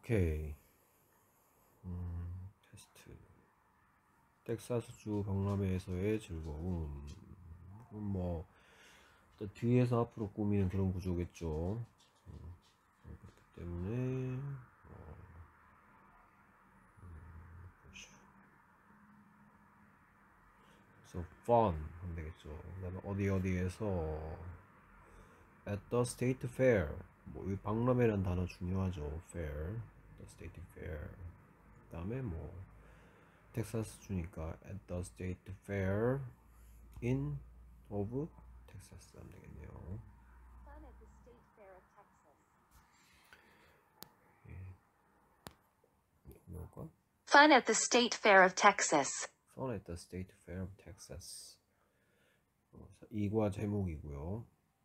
오케이. 테스트. 텍사스주 박람회에서의 즐거움. 뭐 또 뒤에서 앞으로 꾸미는 그런 구조겠죠. 그렇기 때문에 so fun 하면 되겠죠. 그다음에 어디에서 at the state fair. 뭐 이 박람회라는 단어 중요하죠. fair, the state fair. 그다음에 뭐 텍사스 주니까 at the state fair in of Texas 하면 되겠네요. Fun at the State Fair of Texas. 뭘까? Fun at the State Fair of Texas. Fun at the State Fair of Texas. 이과 제목이고요.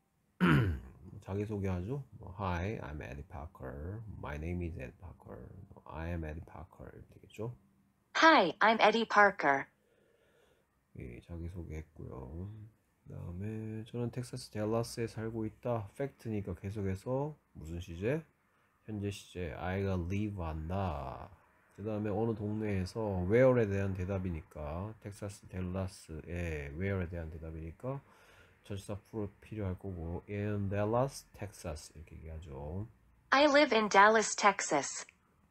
자기소개하죠. Hi, I'm Eddie Parker. My name is Eddie Parker. I am Eddie Parker 되겠죠. Hi, I'm Eddie Parker. 예, 자기소개했고요. 그 다음에 저는 텍사스 댈러스에 살고 있다. 팩트니까 계속해서 무슨 시제? 현재 시제 I가 live 한다. 그 다음에 어느 동네에서 where에 대한 대답이니까 텍사스 댈러스에 where에 대한 대답이니까 절사 필요할 거고 in Dallas, Texas 이렇게 얘기하죠. I live in Dallas, Texas.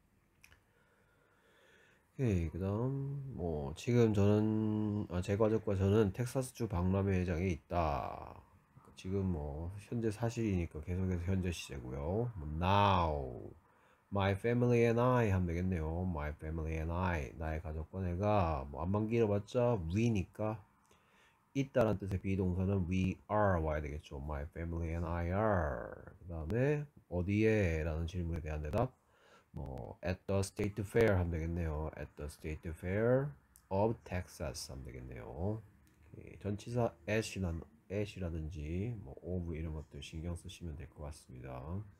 그 다음 뭐 지금 저는 제 가족과 저는 텍사스주 박람회장에 있다. 지금 뭐 현재 사실이니까 계속해서 현재 시제고요. Now my family and I 하면 되겠네요. My family and I 나의 가족과 내가 뭐 안만 길어봤자 we니까 있다란 뜻의 비동사는 we are 와야 되겠죠. My family and I are. 그 다음에 어디에? 라는 질문에 대한 대답 뭐 at the state fair 하면 되겠네요. at the state fair of Texas 하면 되겠네요. 전치사 at이라든지 뭐 of 이런 것들 신경 쓰시면 될 것 같습니다.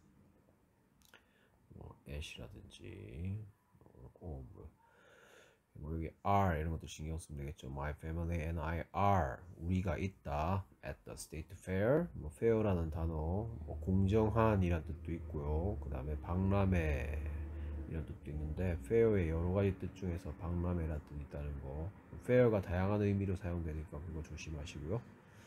뭐 at이라든지 of 뭐 여기 are 이런 것도 신경 쓰면 되겠죠. My family and I are 우리가 있다 at the state fair. 뭐 fair라는 단어 뭐 공정한이란 뜻도 있고요. 그 다음에 박람회 이런 뜻도 있는데 fair의 여러 가지 뜻 중에서 박람회라는 뜻이 있다는 거. fair가 다양한 의미로 사용되니까 그거 조심하시고요.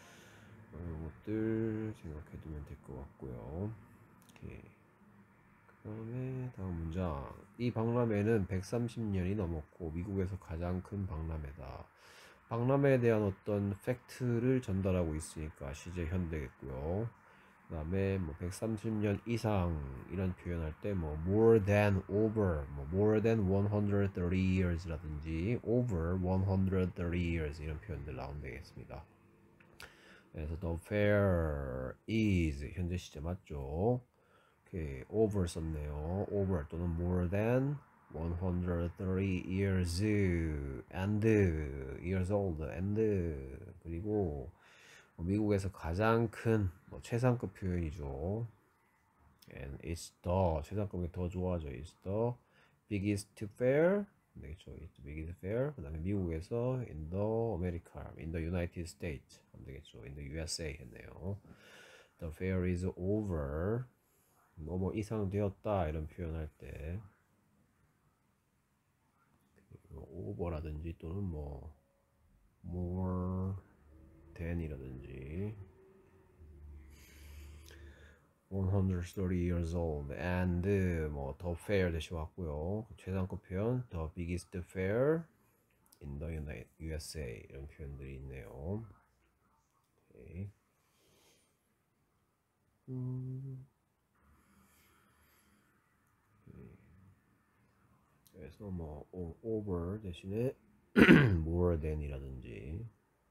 이것들 생각해 두면 될 것 같고요. 오케이. 그 다음에 다음 문장. 이 박람회는 130년이 넘었고 미국에서 가장 큰 박람회다. 박람회에 대한 어떤 팩트를 전달하고 있으니까 시제 현대겠고요. 그 다음에 뭐 130년 이상 이런 표현할 때 뭐 more than over 뭐 more than 130 years 라든지 over 130 years 이런 표현들 나오면 되겠습니다. 그래서 the fair is 현재 시제 맞죠? 오케이, over 썼네요. over 또는 more than 130 years and years old and 그리고 미국에서 가장 큰 최상급 표현이죠. and it's the 최상급이 더 좋아하죠. it's the biggest fair 되겠죠. it's the biggest fair. 그 다음에 미국에서 in the America, in the United States 하면 되겠죠. in the USA 했네요. the fair is over. 뭐 이상 되었다 이런 표현할 때 over라든지 또는 뭐 more than이라든지 130 years old and 뭐 the fair 대신 왔고요. 최상급 표현 the biggest fair in the USA 이런 표현들이 있네요. 오케이. 그래서 뭐 over 대신에 more than이라든지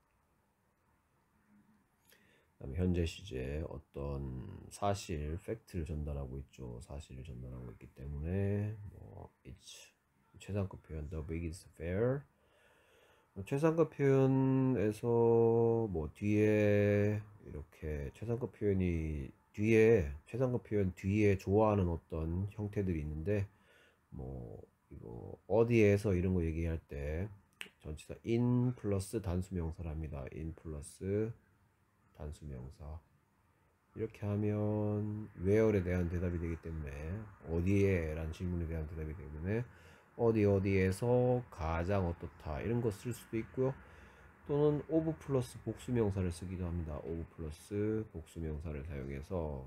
그다음에 현재 시제 어떤 사실 팩트를 전달하고 있죠. 사실을 전달하고 있기 때문에 뭐 it's 최상급 표현 the biggest fair 최상급 표현에서 뭐 뒤에 이렇게 최상급 표현이 뒤에 최상급 표현 뒤에 좋아하는 어떤 형태들이 있는데 뭐 이거 어디에서 이런 거 얘기할 때 전치사 in 플러스 단수명사랍니다. in 플러스 단수명사 이렇게 하면 where에 대한 대답이 되기 때문에 어디에 라는 질문에 대한 대답이 되기 때문에 어디에서 가장 어떻다 이런 거 쓸 수도 있고요. 또는 of 플러스 복수명사를 쓰기도 합니다. of 플러스 복수명사를 사용해서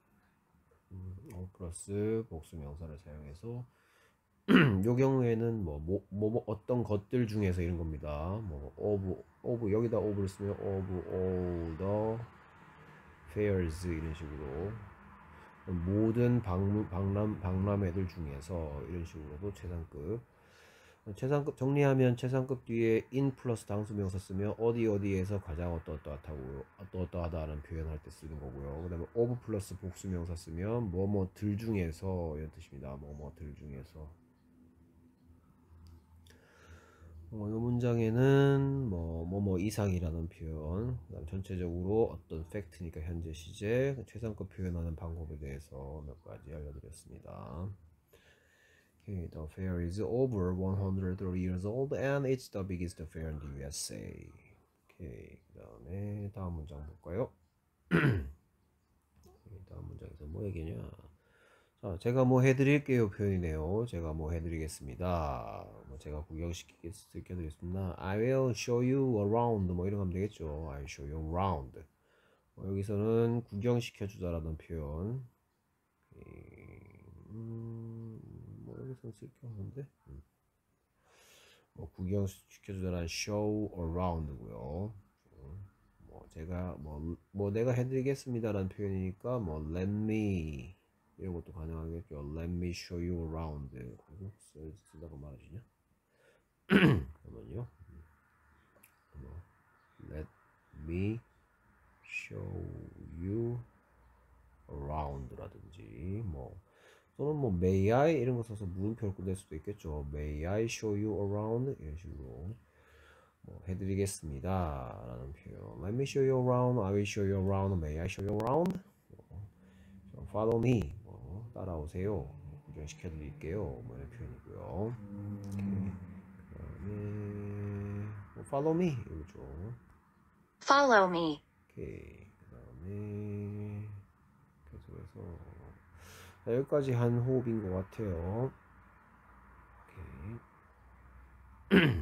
of 플러스 복수명사를 사용해서 요 경우에는 어떤 것들 중에서 이런 겁니다. 뭐 of 여기다 of를 쓰면 of all the fairs 이런 식으로 모든 박람회들 중에서 이런 식으로도 최상급 정리하면 최상급 뒤에 in 플러스 당수명사 쓰면 어디에서 가장 어떠하다는 표현할 때 쓰는 거고요. 그 다음에 of 플러스 복수명사 쓰면 뭐뭐들 중에서 이런 뜻입니다. 뭐뭐들 중에서 이 문장에는 뭐뭐 이상이라는 표현, 그다음 전체적으로 어떤 팩트니까 현재 시제, 최상급 표현하는 방법에 대해서 몇 가지 알려드렸습니다. Okay, the fair is over 130 years old and it's the biggest fair in the USA. Okay, 그다음에 다음 문장 볼까요? 다음 문장에서 뭐 얘기냐? 자, 제가 뭐 해드릴게요 표현이네요. 제가 뭐 해드리겠습니다. 제가 구경시켜드리겠습니다. I will show you around. 뭐 이런 거 하면 되겠죠. I will show you around. 여기서는 구경시켜주다라는 표현. 여기서는 쓸 게 없는데. 구경시켜주다라는 show around고요. 제가 내가 해드리겠습니다라는 표현이니까 let me 이런 것도 가능하겠죠. Let me show you around. 쓰다가 말하시냐? 잠깐만요. Let me show you around라든지 또는 may I 이런 거 써서 물음표를 끝낼 수도 있겠죠. May I show you around 이런 식으로 해드리겠습니다 라는 표현. Let me show you around. I will show you around. May I show you around? Follow me. 따라오세요. 구경시켜 드릴게요. 이런 표현이고요. 그다음에 follow me 이거죠. Follow me. 오케이. 그다음에 계속해서 여기까지 한 호흡인 것 같아요. 오케이.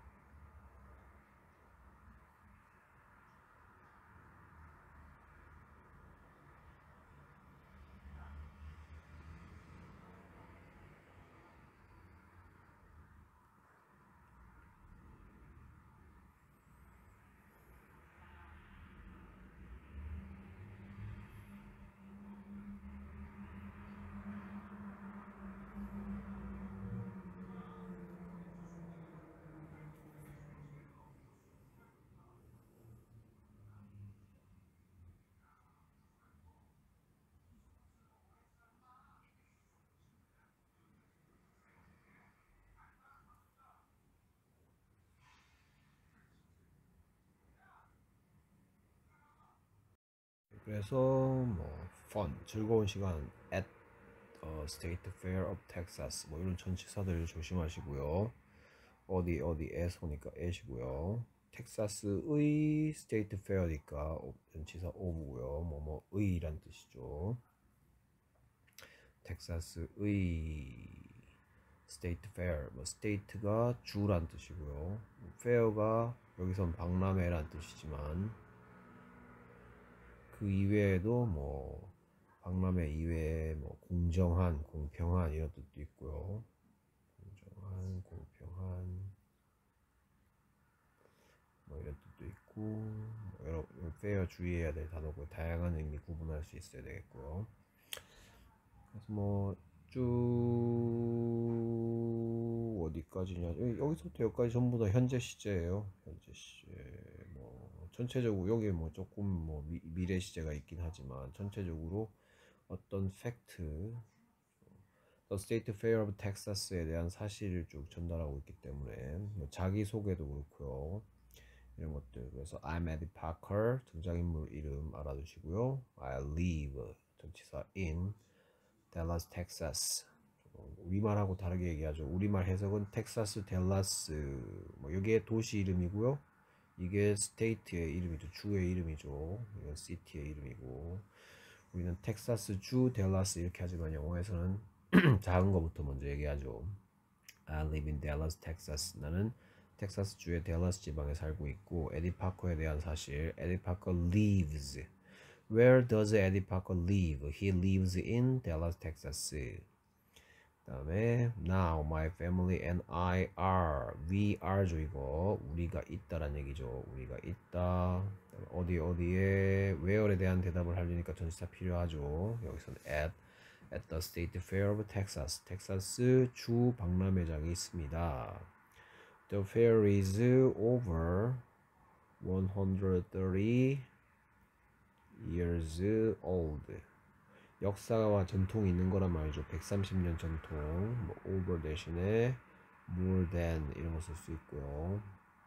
그래서 fun 즐거운 시간 at State Fair of Texas 이런 전치사들 조심하시고요. 어디에서니까 at이고요. 텍사스의 스테이트 페어니까 전치사 of고요. 의란 뜻이죠. 텍사스의 스테이트 페어, 스테이트가 주란 뜻이고요. 페어가 여기선 박람회란 뜻이지만 그 이외에도 박람회 이외에 공정한, 공평한 이런 뜻도 있고요. 공정한, 공평한 이런 뜻도 있고 여러 페어 주의해야 될 단어고 다양한 의미 구분할 수 있어야 되겠고요. 그래서 쭉 어디까지냐 여기서부터 여기까지 전부 다 현재 시제예요. 현재 시제 전체적으로 여기에 조금 미래 시제가 있긴 하지만 전체적으로 어떤 팩트 The State Fair of Texas에 대한 사실을 쭉 전달하고 있기 때문에 자기 소개도 그렇고요. 이런 것들. 그래서 I'm Eddie Parker 등장인물 이름 알아두시고요. I live 전치사 in Dallas, Texas. 우리말하고 다르게 얘기하죠. 우리말 해석은 텍사스, 댈라스 여기에 도시 이름이고요. 이게 state의 이름이죠. 주의 이름이죠. 이건 city의 이름이고, 우리는 텍사스 주 댈러스 이렇게 하지만 영어에서는 작은 거부터 먼저 얘기하죠. I live in Dallas, Texas. 나는 텍사스 주의 댈러스 지방에 살고 있고, 에디 파커에 대한 사실, 에디 파커 lives. Where does Eddie Parker live? He lives in Dallas, Texas. 그다음에 now my family and I are. We are죠 이거. 우리가 있다란 얘기죠. 우리가 있다. 어디 어디에 where에 대한 대답을 하려니까 전치사 필요하죠. 여기서는 at the State Fair of Texas. 텍사스 주 박람회장이 있습니다. The fair is over 130 years old. 역사와 전통이 있는 거란 말이죠. 130년 전통. 뭐 over 대신에 more than 이런 거 쓸 수 있고요.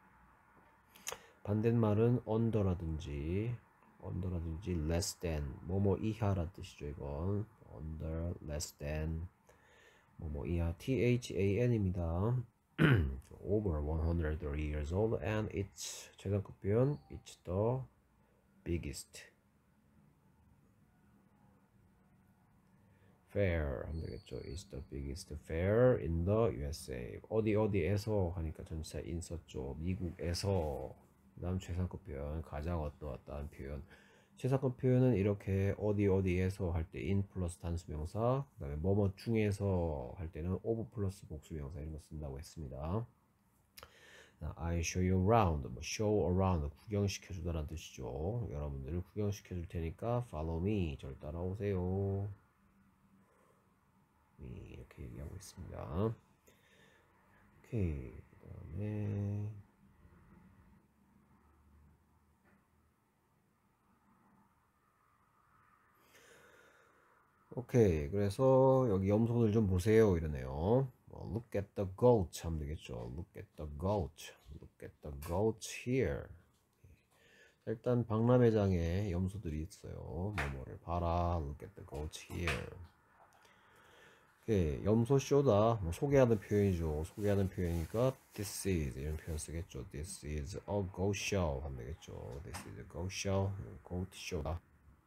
반대말은 under라든지 less than 뭐뭐 이하란 뜻이죠. 이건 under, less than 뭐뭐 이하. THAN입니다. over 130 years old and it's 최상급 표현 it's the biggest fair 하면 되겠죠. It's the biggest fair in the USA. 어디 어디에서 하니까 전치사 in 썼죠. 미국에서. 그 다음 최상급 표현 가장 어떠어떠한 표현. 최상급 표현은 이렇게 어디 어디에서 할 때 in 플러스 단수명사, 그 다음에 뭐뭐 중에서 할 때는 of 플러스 복수명사 이런 거 쓴다고 했습니다. I show you around, 뭐 show around 구경시켜주다라는 뜻이죠. 여러분들을 구경시켜줄 테니까 follow me, 절 따라오세요. 이렇게 얘기하고 있습니다. 오케이, 그 다음에 오케이, 그래서 여기 염소들 좀 보세요 이러네요. Look at the goat 하면 되겠죠. Look at the goat. Look at the goat here. 일단 박람회장에 염소들이 있어요. 뭐뭐를 봐라. Look at the goat here. 오케이, 염소 쇼다. 뭐 소개하는 표현이죠. 소개하는 표현이니까 this is 이런 표현 쓰겠죠. This is a goat show 하면 되겠죠. This is a goat show. goat show다.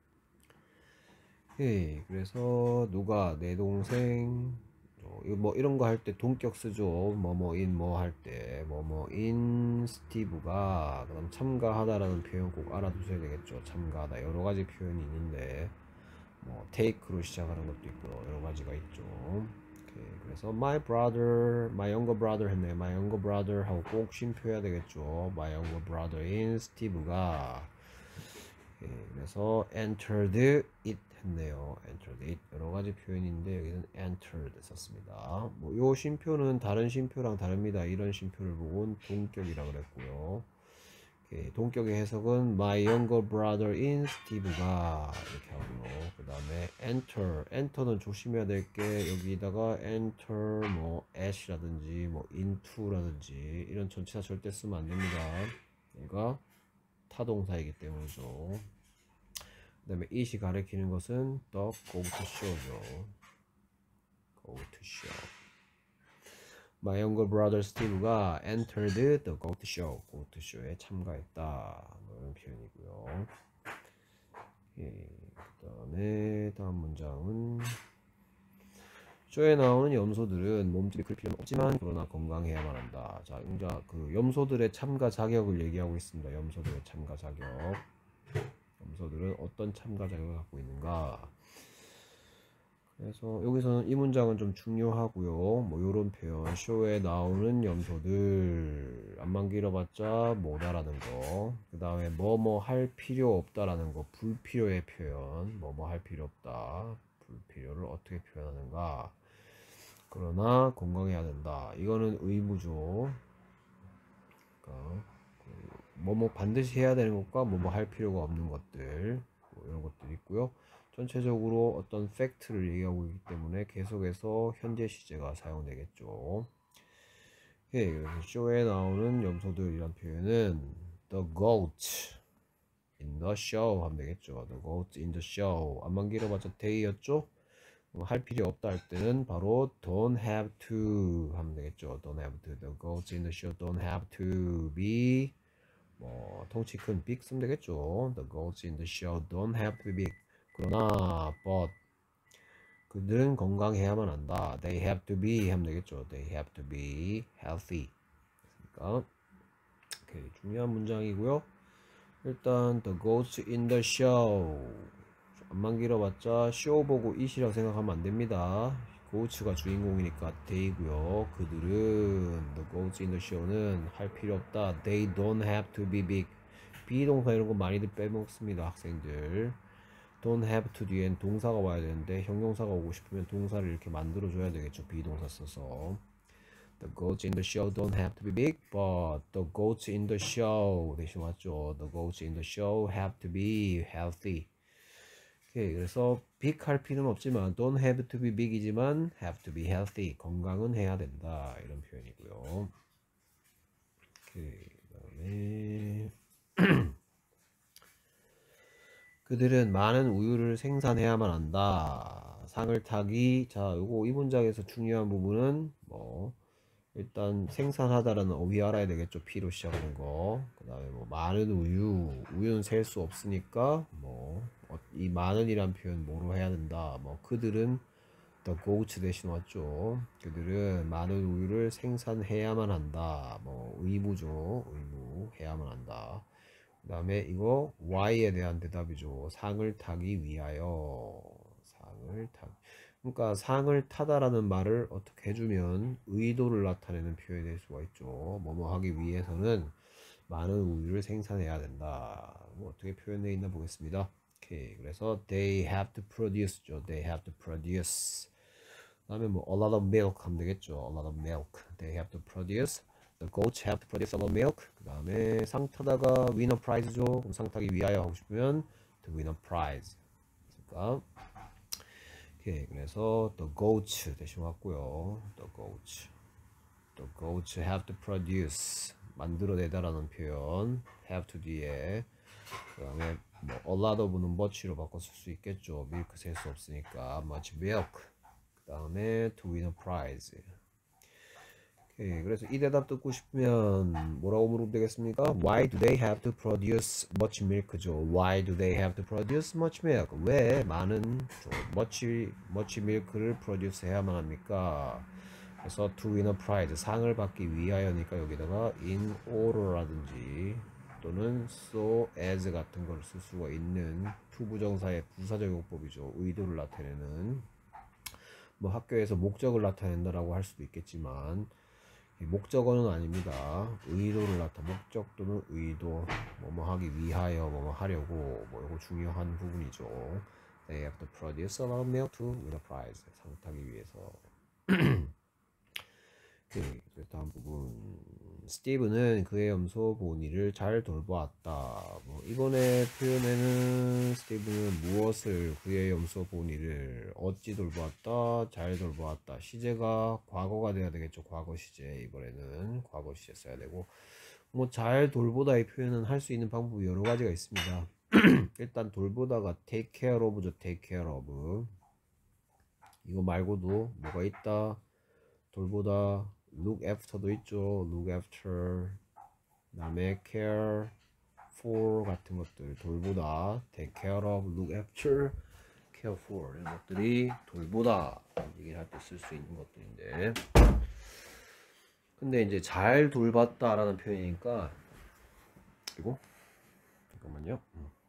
오케이, 그래서 누가 내 동생 이거 뭐 이런 거 할 때 동격 쓰죠. 뭐뭐인 뭐 할 때 뭐뭐인 스티브가 그다음 참가하다라는 표현 꼭 알아두셔야 되겠죠. 참가하다 여러 가지 표현이 있는데 뭐 take로 시작하는 것도 있고 여러 가지가 있죠. 오케이, 그래서 my brother, my younger brother 했네. my younger brother 하고 꼭 쉼표해야 되겠죠. my younger brother인 스티브가 그래서 entered it 했네요. entered it 여러 가지 표현인데 여기는 entered 썼습니다. 뭐 요 쉼표는 다른 쉼표랑 다릅니다. 이런 쉼표를 보고 동격이라 그랬고요. 동격의 해석은 my younger brother in Steve가 이렇게 하고요. 그 다음에 enter는 조심해야 될 게 여기다가 enter 뭐 at이라든지 뭐 into라든지 이런 전치사 절대 쓰면 안 됩니다. 얘가 타동사이기 때문이죠. 그 다음에 it이 가리키는 것은 the go to show죠. go to show. My younger brother Steve가 entered the go to show. go to show에 참가했다. 이런 표현이고요. 그 다음에 다음 문장은 쇼에 나오는 염소들은 몸집이 클 필요는 없지만 그러나 건강해야만 한다. 자, 그 염소들의 참가 자격을 얘기하고 있습니다. 염소들의 참가 자격. 염소들은 어떤 참가 자격을 갖고 있는가? 그래서 여기서는 이 문장은 좀 중요하고요. 뭐 요런 표현, 쇼에 나오는 염소들 안만 길어봤자 못 알아는 거. 그 다음에 뭐뭐 할 필요 없다라는 거, 불필요의 표현. 뭐뭐 할 필요 없다. 불필요를 어떻게 표현하는가? 그러나 건강해야 된다. 이거는 의무죠. 그러니까 뭐뭐 반드시 해야 되는 것과 뭐뭐 할 필요가 없는 것들 뭐 이런 것들이 있고요. 전체적으로 어떤 팩트를 얘기하고 있기 때문에 계속해서 현재 시제가 사용되겠죠. 예, 그래서 쇼에 나오는 염소들이란 표현은 the goat in the show 하면 되겠죠. the goat in the show 안만 길어봤자 day였죠. 할 필요 없다 할 때는 바로 don't have to 하면 되겠죠. don't have to. The goats in the show don't have to be 뭐 덩치 큰 big 쓰면 되겠죠. The goats in the show don't have to be big. 그러나 but 그들은 건강해야만 한다. They have to be 하면 되겠죠. They have to be healthy. 그러니까 오케이, 중요한 문장이고요. 일단 the goats in the show. 안만 길어봤자 show 보고 it이라고 생각하면 안 됩니다. goats가 주인공이니까 they고요. 그들은 the goats in the show는 할 필요 없다. They don't have to be big. 비동사 이런 거 많이들 빼먹습니다, 학생들. don't have to 뒤엔 동사가 와야 되는데 형용사가 오고 싶으면 동사를 이렇게 만들어줘야 되겠죠. 비동사 써서. The goats in the show don't have to be big, but the goats in the show 대신 왔죠. The goats in the show have to be healthy. 오케이, 그래서 big 할 필요는 없지만 don't have to be big이지만 have to be healthy. 건강은 해야 된다. 이런 표현이고요. 오케이, 그다음에 그들은 많은 우유를 생산해야만 한다. 상을 타기. 자, 요거 이 문장에서 중요한 부분은 뭐 일단 생산하다라는 어휘 알아야 되겠죠. P로 시작하는 거. 그 다음에 뭐 많은 우유는 셀 수 없으니까 뭐 이 많은이란 표현 뭐로 해야 된다. 뭐 그들은 the goats 대신 왔죠. 그들은 많은 우유를 생산해야만 한다. 뭐 의무죠. 의무 해야만 한다. 그 다음에 이거 why에 대한 대답이죠. 상을 타기 위하여. 상을 타. 그러니까 상을 타다라는 말을 어떻게 해주면 의도를 나타내는 표현이 될 수가 있죠. 뭐뭐 하기 위해서는 많은 우유를 생산해야 된다. 뭐 어떻게 표현되어 있나 보겠습니다. 오케이. 그래서 they have to produce죠. They have to produce. 그다음에 뭐 a lot of milk 하면 되겠죠. A lot of milk. They have to produce. The goats have to produce a lot of milk. 그다음에 상 타다가 win a prize죠. 그럼 상 타기 위하여 하고 싶으면 to win a prize. 그러니까 오케이, 그래서 the goats 대신 왔고요. The goats have to produce 만들어내다라는 표현 have to 뒤에 그 다음에 뭐 a lot of는 much로 바꿔 쓸 수 있겠죠. milk 셀 수 없으니까 much milk. 그 다음에 to win a prize. 오케이, 그래서 이 대답 듣고 싶으면 뭐라고 물으면 되겠습니까? Why do they have to produce much milk죠? Why do they have to produce much milk? 왜 많은 much milk를 produce 해야만 합니까? 그래서 to win a prize 상을 받기 위하여니까 여기다가 in order라든지 또는 so as 같은 걸 쓸 수가 있는 to 부정사의 부사적용법이죠. 의도를 나타내는 뭐 학교에서 목적을 나타낸다라고 할 수도 있겠지만 목적어는 아닙니다. 의도를 목적 또는 의도 뭐뭐 하기 위하여 뭐뭐 하려고 뭐 이거 중요한 부분이죠. They have to produce a lot of milk to win a prize. 상 타기 위해서. 오케이, 다음 부분. 스티브는 그의 염소 보니를 잘 돌보았다. 뭐 이번에 표현에는 스티브는 무엇을 그의 염소 보니를 어찌 돌보았다, 잘 돌보았다. 시제가 과거가 돼야 되겠죠. 과거 시제. 이번에는 과거 시제 써야 되고 뭐 잘 돌보다의 표현은 할 수 있는 방법이 여러 가지가 있습니다. 일단 돌보다가 take care of죠. take care of. 이거 말고도 뭐가 있다? 돌보다 look after도 있죠. look after. 그 다음에 care for 같은 것들 돌보다 take care of, look after, care for 이런 것들이 돌보다 얘기를 할 때 쓸 수 있는 것들인데 근데 이제 잘 돌봤다 라는 표현이니까 이거 잠깐만요.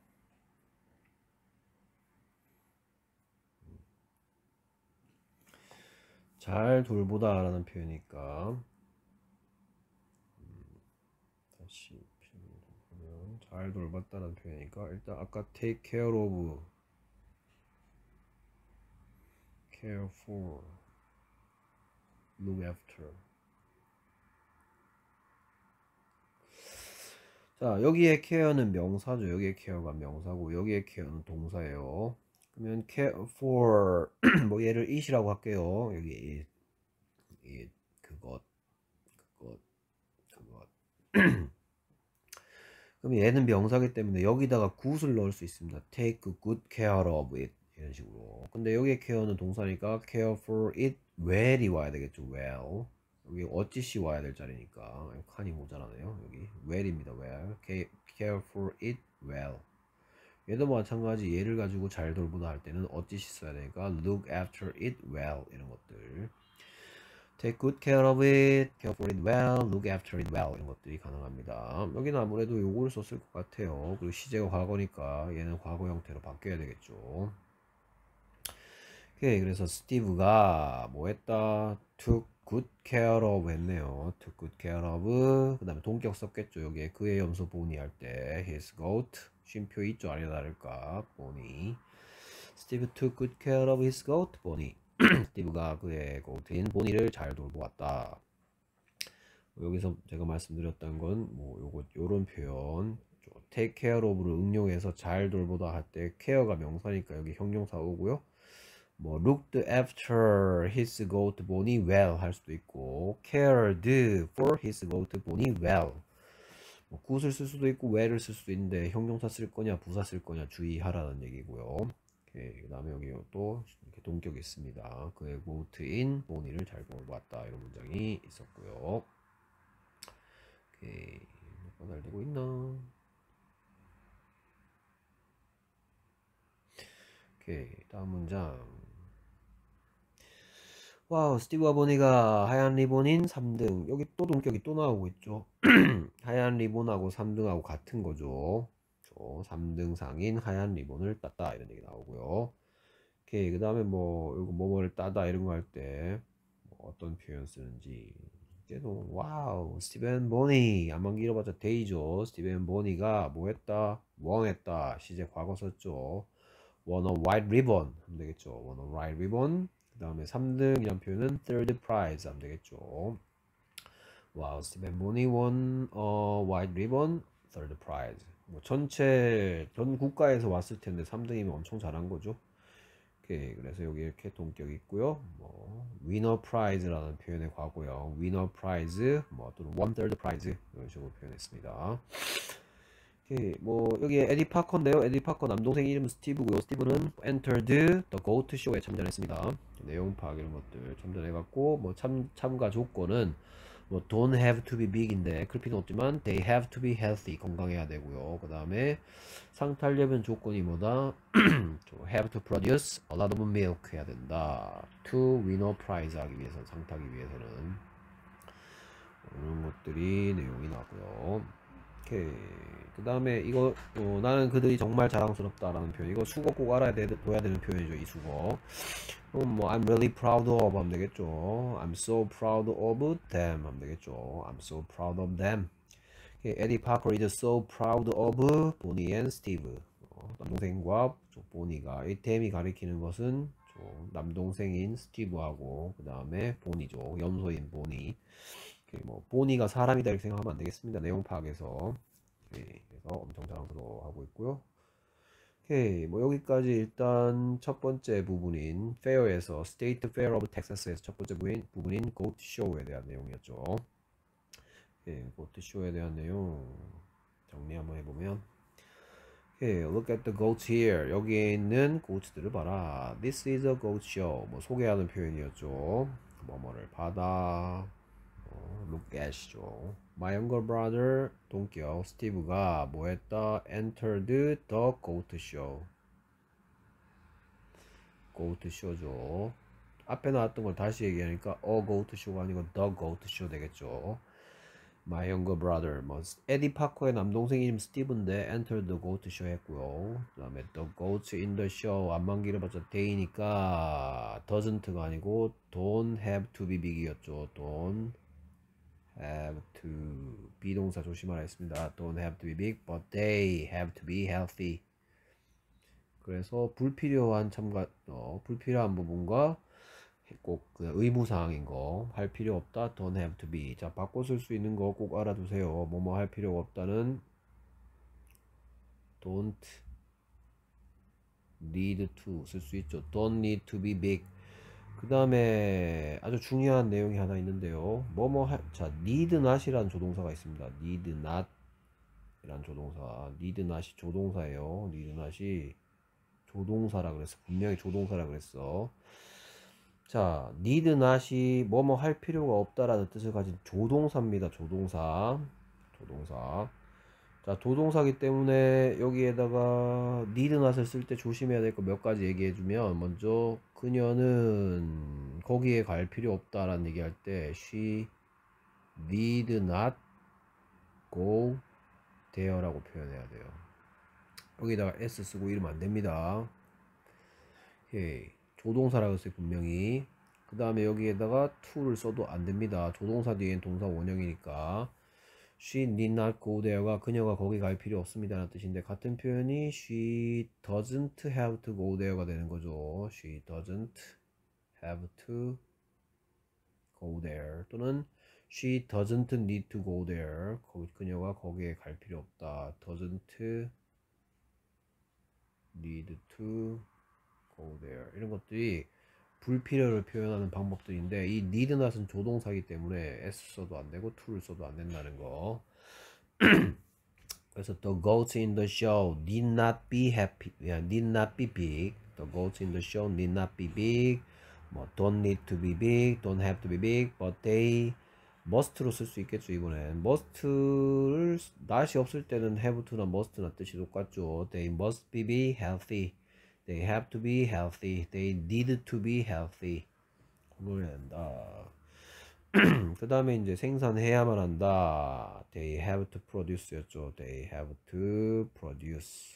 잘 돌보다 라는 표현이니까 다시 보면 잘 돌봤다는 표현이니까 일단 아까 take care of, care for, look after. 자, 여기에 care는 명사죠. 여기에 care가 명사고 여기에 care는 동사예요. 그러면 care for 뭐 얘를 it이라고 할게요. 여기 it, 그것 그럼 얘는 명사기 때문에 여기다가 good을 넣을 수 있습니다. take good care of it 이런 식으로. 근데 여기에 care는 동사니까 care for it well이 와야 되겠죠. 여기 어찌시 와야 될 자리니까 칸이 모자라네요. 여기 well입니다. well. care for it well. 얘도 마찬가지. 얘를 가지고 잘 돌보다 할 때는 어찌시 써야 되니까 look after it well 이런 것들. take good care of it, care for it well, look after it well 이런 것들이 가능합니다. 여기는 아무래도 요거를 썼을 것 같아요. 그리고 시제가 과거니까 얘는 과거 형태로 바뀌어야 되겠죠. 오케이, 그래서 스티브가 뭐 했다? took good care of 했네요. took good care of. 그 다음에 동격 썼겠죠. 여기에 그의 염소 보니 할 때 his goat. 쉼표 있죠. 아니나 다를까. 보니. 스티브 took good care of his goat. 보니. 스티브가 그의 고트인 보니를 잘 돌보았다. 여기서 제가 말씀드렸던 건 뭐 요런 표현 take care of를 응용해서 잘 돌보다 할 때 care가 명사니까 여기 형용사 오고요. 뭐 looked after his goat 보니 well 할 수도 있고 cared for his goat 보니 well. 뭐 good을 쓸 수도 있고 well을 쓸 수도 있는데 형용사 쓸 거냐 부사 쓸 거냐 주의하라는 얘기고요. 그 다음에 여기 또 이렇게 동격이 있습니다. 그의 goat인 보니를 잘 돌봤다 이런 문장이 있었고요. 오케이, 뭐가 잘 되고 있나? 오케이, 다음 문장. 와우, 스티브와 보니가 하얀 리본인 3등. 여기 또 동격이 또 나오고 있죠. 하얀 리본하고 3등하고 같은 거죠. 3등 상인 하얀 리본을 땄다 이런 얘기 나오고요. 오케이, 그 다음에 뭐 이거 뭐뭐를 따다 이런 거 할 때 뭐 어떤 표현 쓰는지. 계속 와우, 스티븐 보니 안만 길어봤자 데이죠. 스티븐 보니가 뭐 했다? 원했다. 시제 과거 썼죠. won a white ribbon 하면 되겠죠. won a white ribbon. 그 다음에 3등이란 표현은 third prize 하면 되겠죠. 와우, 스티븐 보니 won a white ribbon, third prize. 뭐 전체 전 국가에서 왔을 텐데 3등이면 엄청 잘한 거죠. 오케이, 그래서 여기 이렇게 동격이 있고요. 뭐 winner prize라는 표현의 과거형 winner prize 뭐 또는 one third prize 이런 식으로 표현했습니다. 오케이, 뭐 여기에 에디 파커인데요. 에디 파커 남동생 이름 스티브고요. 스티브는 entered the goat show에 참전했습니다. 내용 파악 이런 것들 참전해갖고 뭐 참가 조건은 뭐 don't have to be big인데 그럴 필요는 없지만 they have to be healthy 건강해야 되고요. 그 다음에 상 타려면 조건이 뭐다? have to produce a lot of milk 해야 된다. to win a prize 하기 위해서 상 타기 위해서는 이런 것들이 내용이 나고요. 오케이. 그 다음에 이거 나는 그들이 정말 자랑스럽다라는 표현. 이거 수거 꼭 알아야 둬야 되는 표현이죠. 이 수거. 뭐 I'm really proud of 하면 되겠죠. I'm so proud of them 하면 되겠죠. I'm so proud of them. 에디 파커 is so proud of 보니 and 스티브. 남동생과 보니가 이 them이 가리키는 것은 남동생인 스티브하고 그 다음에 보니죠. 염소인 보니. 뭐 보니가 사람이다 이렇게 생각하면 안 되겠습니다. 내용 파악에서. 그래서 엄청 자랑스러워하고 있고요. 오케이, 뭐 여기까지 일단 첫 번째 부분인 페어에서 State Fair of Texas에서 첫 번째 부분인 Goat Show에 대한 내용이었죠. 오케이, Goat Show에 대한 내용 정리 한번 해보면 오케이, look at the goats here. 여기에 있는 goats들을 봐라. This is a goat show. 뭐 소개하는 표현이었죠. 뭐뭐를 받아. look at죠. My younger brother 동격 스티브가 뭐했다? entered the goat show. goat show죠. 앞에 나왔던 걸 다시 얘기하니까 a goat show가 아니고 the goat show 되겠죠. My younger brother 뭐 에디 파커의 남동생 이름 스티브인데 entered the goat show 했고요. 그 다음에 the goats in the show 안만 길어봤자 they니까 doesn't가 아니고 don't have to be big이었죠. don't have to 비동사 조심하라 했습니다. Don't have to be big, but they have to be healthy. 그래서 불필요한 불필요한 부분과 꼭 의무사항인 거 할 필요 없다. Don't have to be. 자, 바꿔 쓸 수 있는 거 꼭 알아두세요. 뭐뭐 할 필요가 없다는 don't need to 쓸 수 있죠. Don't need to be big. 그 다음에 아주 중요한 내용이 하나 있는데요. 자, need not이라는 조동사가 있습니다. need not 이란 조동사. need not이 조동사예요. need not이 조동사라 그랬어. 분명히 조동사라 그랬어. 자, need not이 뭐뭐 할 필요가 없다라는 뜻을 가진 조동사입니다. 조동사. 자, 조동사기 때문에 여기에다가 need not을 쓸 때 조심해야 될 거 몇 가지 얘기해주면, 먼저 그녀는 거기에 갈 필요 없다라는 얘기할 때 she need not go there라고 표현해야 돼요. 여기다가 s 쓰고 이러면 안 됩니다. 오케이. 조동사라고 했어요, 분명히. 그 다음에 여기에다가 to를 써도 안 됩니다. 조동사 뒤엔 동사 원형이니까. She need not go there가 그녀가 거기 갈 필요 없습니다 라는 뜻인데, 같은 표현이 she doesn't have to go there가 되는 거죠. She doesn't have to go there, 또는 she doesn't need to go there, 그녀가 거기에 갈 필요 없다. doesn't need to go there, 이런 것들이 불필요를 표현하는 방법들인데, 이 need not은 조동사이기 때문에 s 써도 안 되고 to를 써도 안 된다는 거. 그래서 the goats in the show need not be happy, need not be big. The goats in the show need not be big. 뭐 don't need to be big, don't have to be big, but they must로 쓸 수 있겠죠. 이번엔 must를 not이 없을 때는 have to나 must나 뜻이 똑같죠. They must be healthy. They have to be healthy. They need to be healthy. 그걸 해야 한다. 그 다음에 이제 생산해야만 한다. They have to produce 였죠. They have to produce.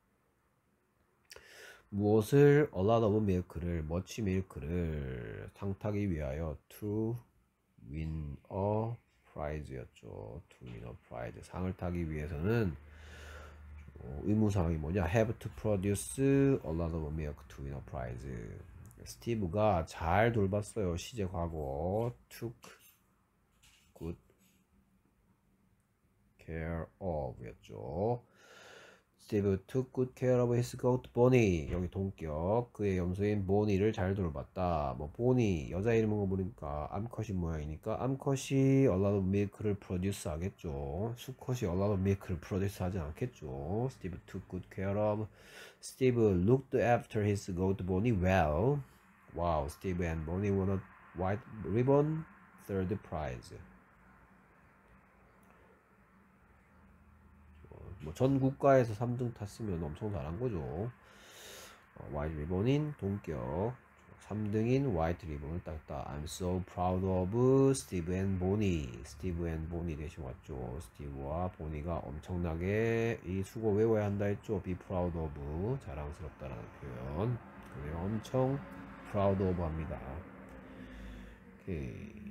무엇을? A lot of milk를, much milk를 상타기 위하여 to win a prize 였죠. To win a prize. 상을 타기 위해서는 의무사항이 뭐냐? Have to produce a lot of milk to win a prize. 스티브가 잘 돌봤어요. 시제 과거. took good care of 였죠. Steve took good care of his goat Bonnie. 여기 동격. 그의 염소인 보니를 잘 돌봤다. 뭐 보니 여자 이름은 거 보니까 암컷이 모양이니까 암컷이 a lot of milk를 produce 하겠죠. 수컷이 a lot of milk를 produce 하지 않겠죠. Steve took good care of. Steve looked after his goat Bonnie well. Wow, Steve and Bonnie won a white ribbon third prize. 뭐 전 국가에서 3등 탔으면 엄청 잘한 거죠. 화이트 리본인 동격, 3등인 화이트 리본을 땄다. I'm so proud of Steve and Bonnie. Steve and Bonnie 대신 왔죠. 스티브와 보니가 엄청나게 이 수고 외워야 한다 했죠. Be proud of, 자랑스럽다라는 표현. 그래 엄청 proud of 합니다. 오케이.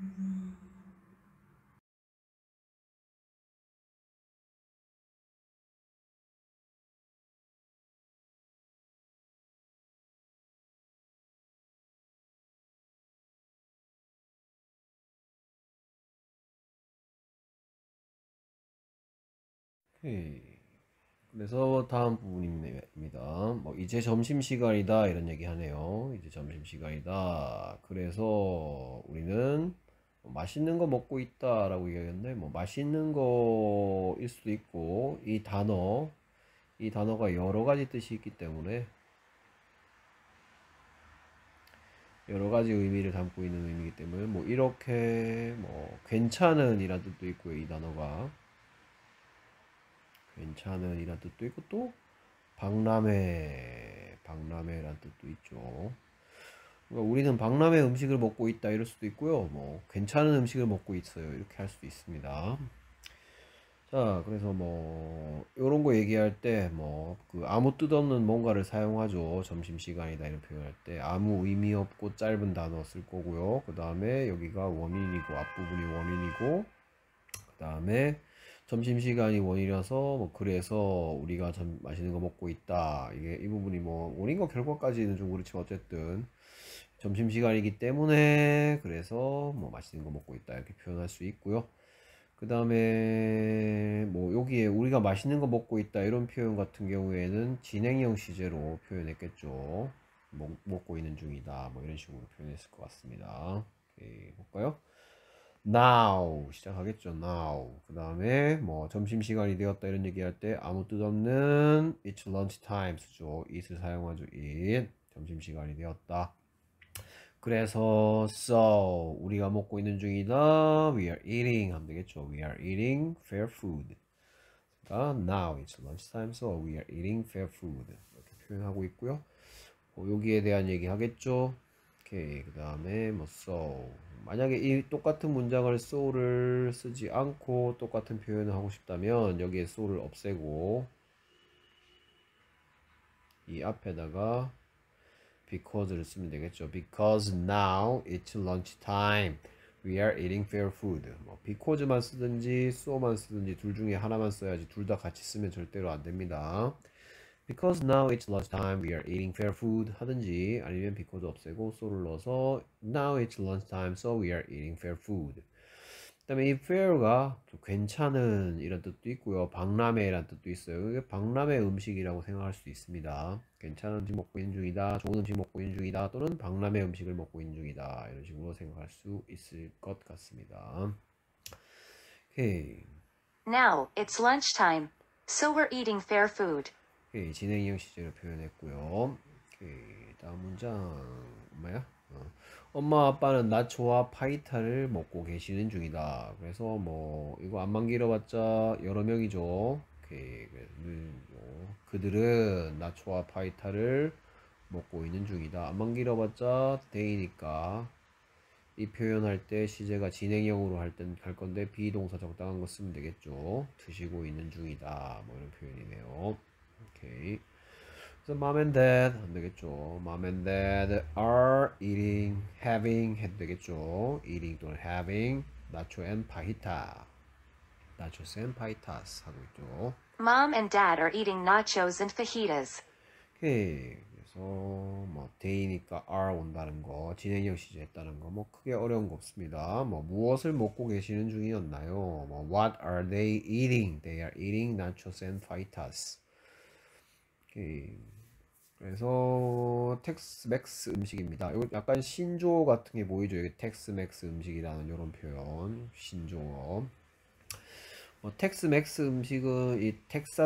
오케이. 그래서 다음 부분입니다. 뭐 이제 점심시간이다 이런 얘기 하네요. 이제 점심시간이다. 그래서 우리는 맛있는 거 먹고 있다 라고 얘기하는데, 뭐 맛있는 거일 수도 있고, 이 단어가 여러 가지 뜻이 있기 때문에 여러 가지 의미를 담고 있는 의미이기 때문에, 뭐 이렇게 뭐 괜찮은 이란 뜻도 있고요. 이 단어가 괜찮은 이란 뜻도 있고, 또 박람회란 뜻도 있죠. 그러니까 우리는 박람회 음식을 먹고 있다 이럴 수도 있고요. 뭐 괜찮은 음식을 먹고 있어요 이렇게 할 수도 있습니다. 자, 그래서 뭐 이런 거 얘기할 때 뭐 그 아무 뜻 없는 뭔가를 사용하죠. 점심시간이다 이런 표현할 때 아무 의미 없고 짧은 단어 쓸 거고요. 그 다음에 여기가 원인이고 앞부분이 원인이고, 그 다음에 점심시간이 원이라서 뭐 그래서 우리가 맛있는 거 먹고 있다, 이게 이 부분이 뭐 원인과 결과까지는 좀 그렇지만 어쨌든 점심시간이기 때문에 그래서 뭐 맛있는 거 먹고 있다 이렇게 표현할 수 있고요. 그 다음에 뭐 여기에 우리가 맛있는 거 먹고 있다 이런 표현 같은 경우에는 진행형 시제로 표현했겠죠. 먹고 있는 중이다 뭐 이런 식으로 표현했을 것 같습니다. 오케이, 볼까요? Now 시작하겠죠. Now. 그 다음에 뭐 점심시간이 되었다 이런 얘기할 때 아무 뜻 없는 It's lunch time 쓰죠. it을 사용하죠. it. 점심시간이 되었다. 그래서 so 우리가 먹고 있는 중이다. We are eating 하면 되겠죠. We are eating fair food. 그러니까 now it's lunchtime, so we are eating fair food. 이렇게 표현하고 있고요. 여기에 대한 얘기 하겠죠. 오케이. 그 다음에 뭐 so 만약에 이 똑같은 문장을 so를 쓰지 않고 똑같은 표현을 하고 싶다면 여기에 so를 없애고 이 앞에다가 because를 쓰면 되겠죠. Because now it's lunch time. We are eating fair food. 뭐 because만 쓰든지 so만 쓰든지 둘 중에 하나만 써야지 둘 다 같이 쓰면 절대로 안 됩니다. Because now it's lunch time. We are eating fair food 하든지 아니면 because 없애고 so를 넣어서 now it's lunch time. So we are eating fair food. 그다음에 이 fair가 괜찮은 이런 뜻도 있고요. 박람회라는 뜻도 있어요. 이게 박람회 음식이라고 생각할 수도 있습니다. 괜찮은 음식 먹고 있는 중이다. 좋은 음식 먹고 있는 중이다. 또는 박람회 음식을 먹고 있는 중이다. 이런 식으로 생각할 수 있을 것 같습니다. 오케이. Now it's lunchtime, so we're eating fair food. 오케이. 진행형 시제로 표현했고요. 오케이. 다음 문장 뭐야? 엄마 아빠는 나초와 파이타를 먹고 계시는 중이다. 그래서 뭐 이거 안만 길어봤자 여러 명이죠. 오케이. 그들은 나초와 파이타를 먹고 있는 중이다. 안만 길어봤자 데이니까 이 표현할 때 시제가 진행형으로 할 건데 비동사 적당한 거 쓰면 되겠죠. 드시고 있는 중이다. 뭐 이런 표현이네요. 오케이. 그래서 mom and dad 하면 되겠죠. Mom and dad are eating, having 해도 되겠죠. eating 또는 having nacho and pajita. nachos and pajitas 하고 있죠. Mom and Dad are eating nachos and fajitas. 오케이. 그래서 뭐 day니까 are 온다는 거, 진행형 시제 했다는 거 뭐 크게 어려운 거 없습니다. 뭐 무엇을 먹고 계시는 중이었나요? 뭐 what are they eating? They are eating nachos and fajitas. 오케이. 그래서 텍스맥스 음식입니다. 이거 약간 신조어 같은 게 보이죠? 여기 텍스맥스 음식이라는 이런 표현, 신조어. 텍스맥스 음식은 이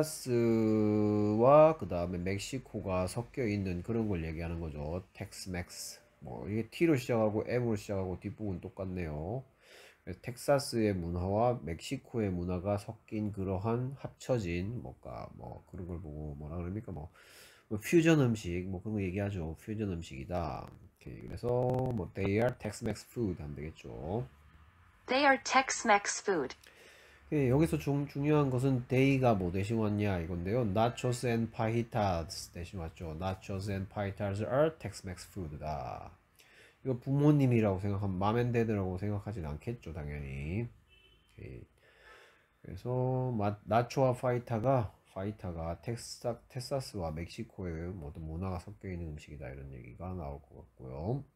텍사스와 그 다음에 멕시코가 섞여 있는 그런 걸 얘기하는 거죠. 텍스맥스. 뭐 이게 T로 시작하고 M으로 시작하고 뒷부분 똑같네요. 그래서 텍사스의 문화와 멕시코의 문화가 섞인 그러한 합쳐진 뭔가 뭐 그런 걸 보고 뭐라 그럽니까 뭐 퓨전 음식 뭐 그런 거 얘기하죠. 퓨전 음식이다. 오케이. 그래서 뭐 they are Tex-Mex food 하면 되겠죠. They are Tex-Mex food. 오케이. 여기서 중요한 것은 they가 뭐 대신 왔냐 이건데요. Nachos and fajitas 대신 왔죠. Nachos and fajitas are Tex-Mex food다. 이거 부모님이라고 생각하면 mom and dad라고 생각하진 않겠죠, 당연히. 오케이. 그래서 나초와 파이타가 텍사스와 멕시코의 모든 문화가 섞여 있는 음식이다 이런 얘기가 나올 것 같고요.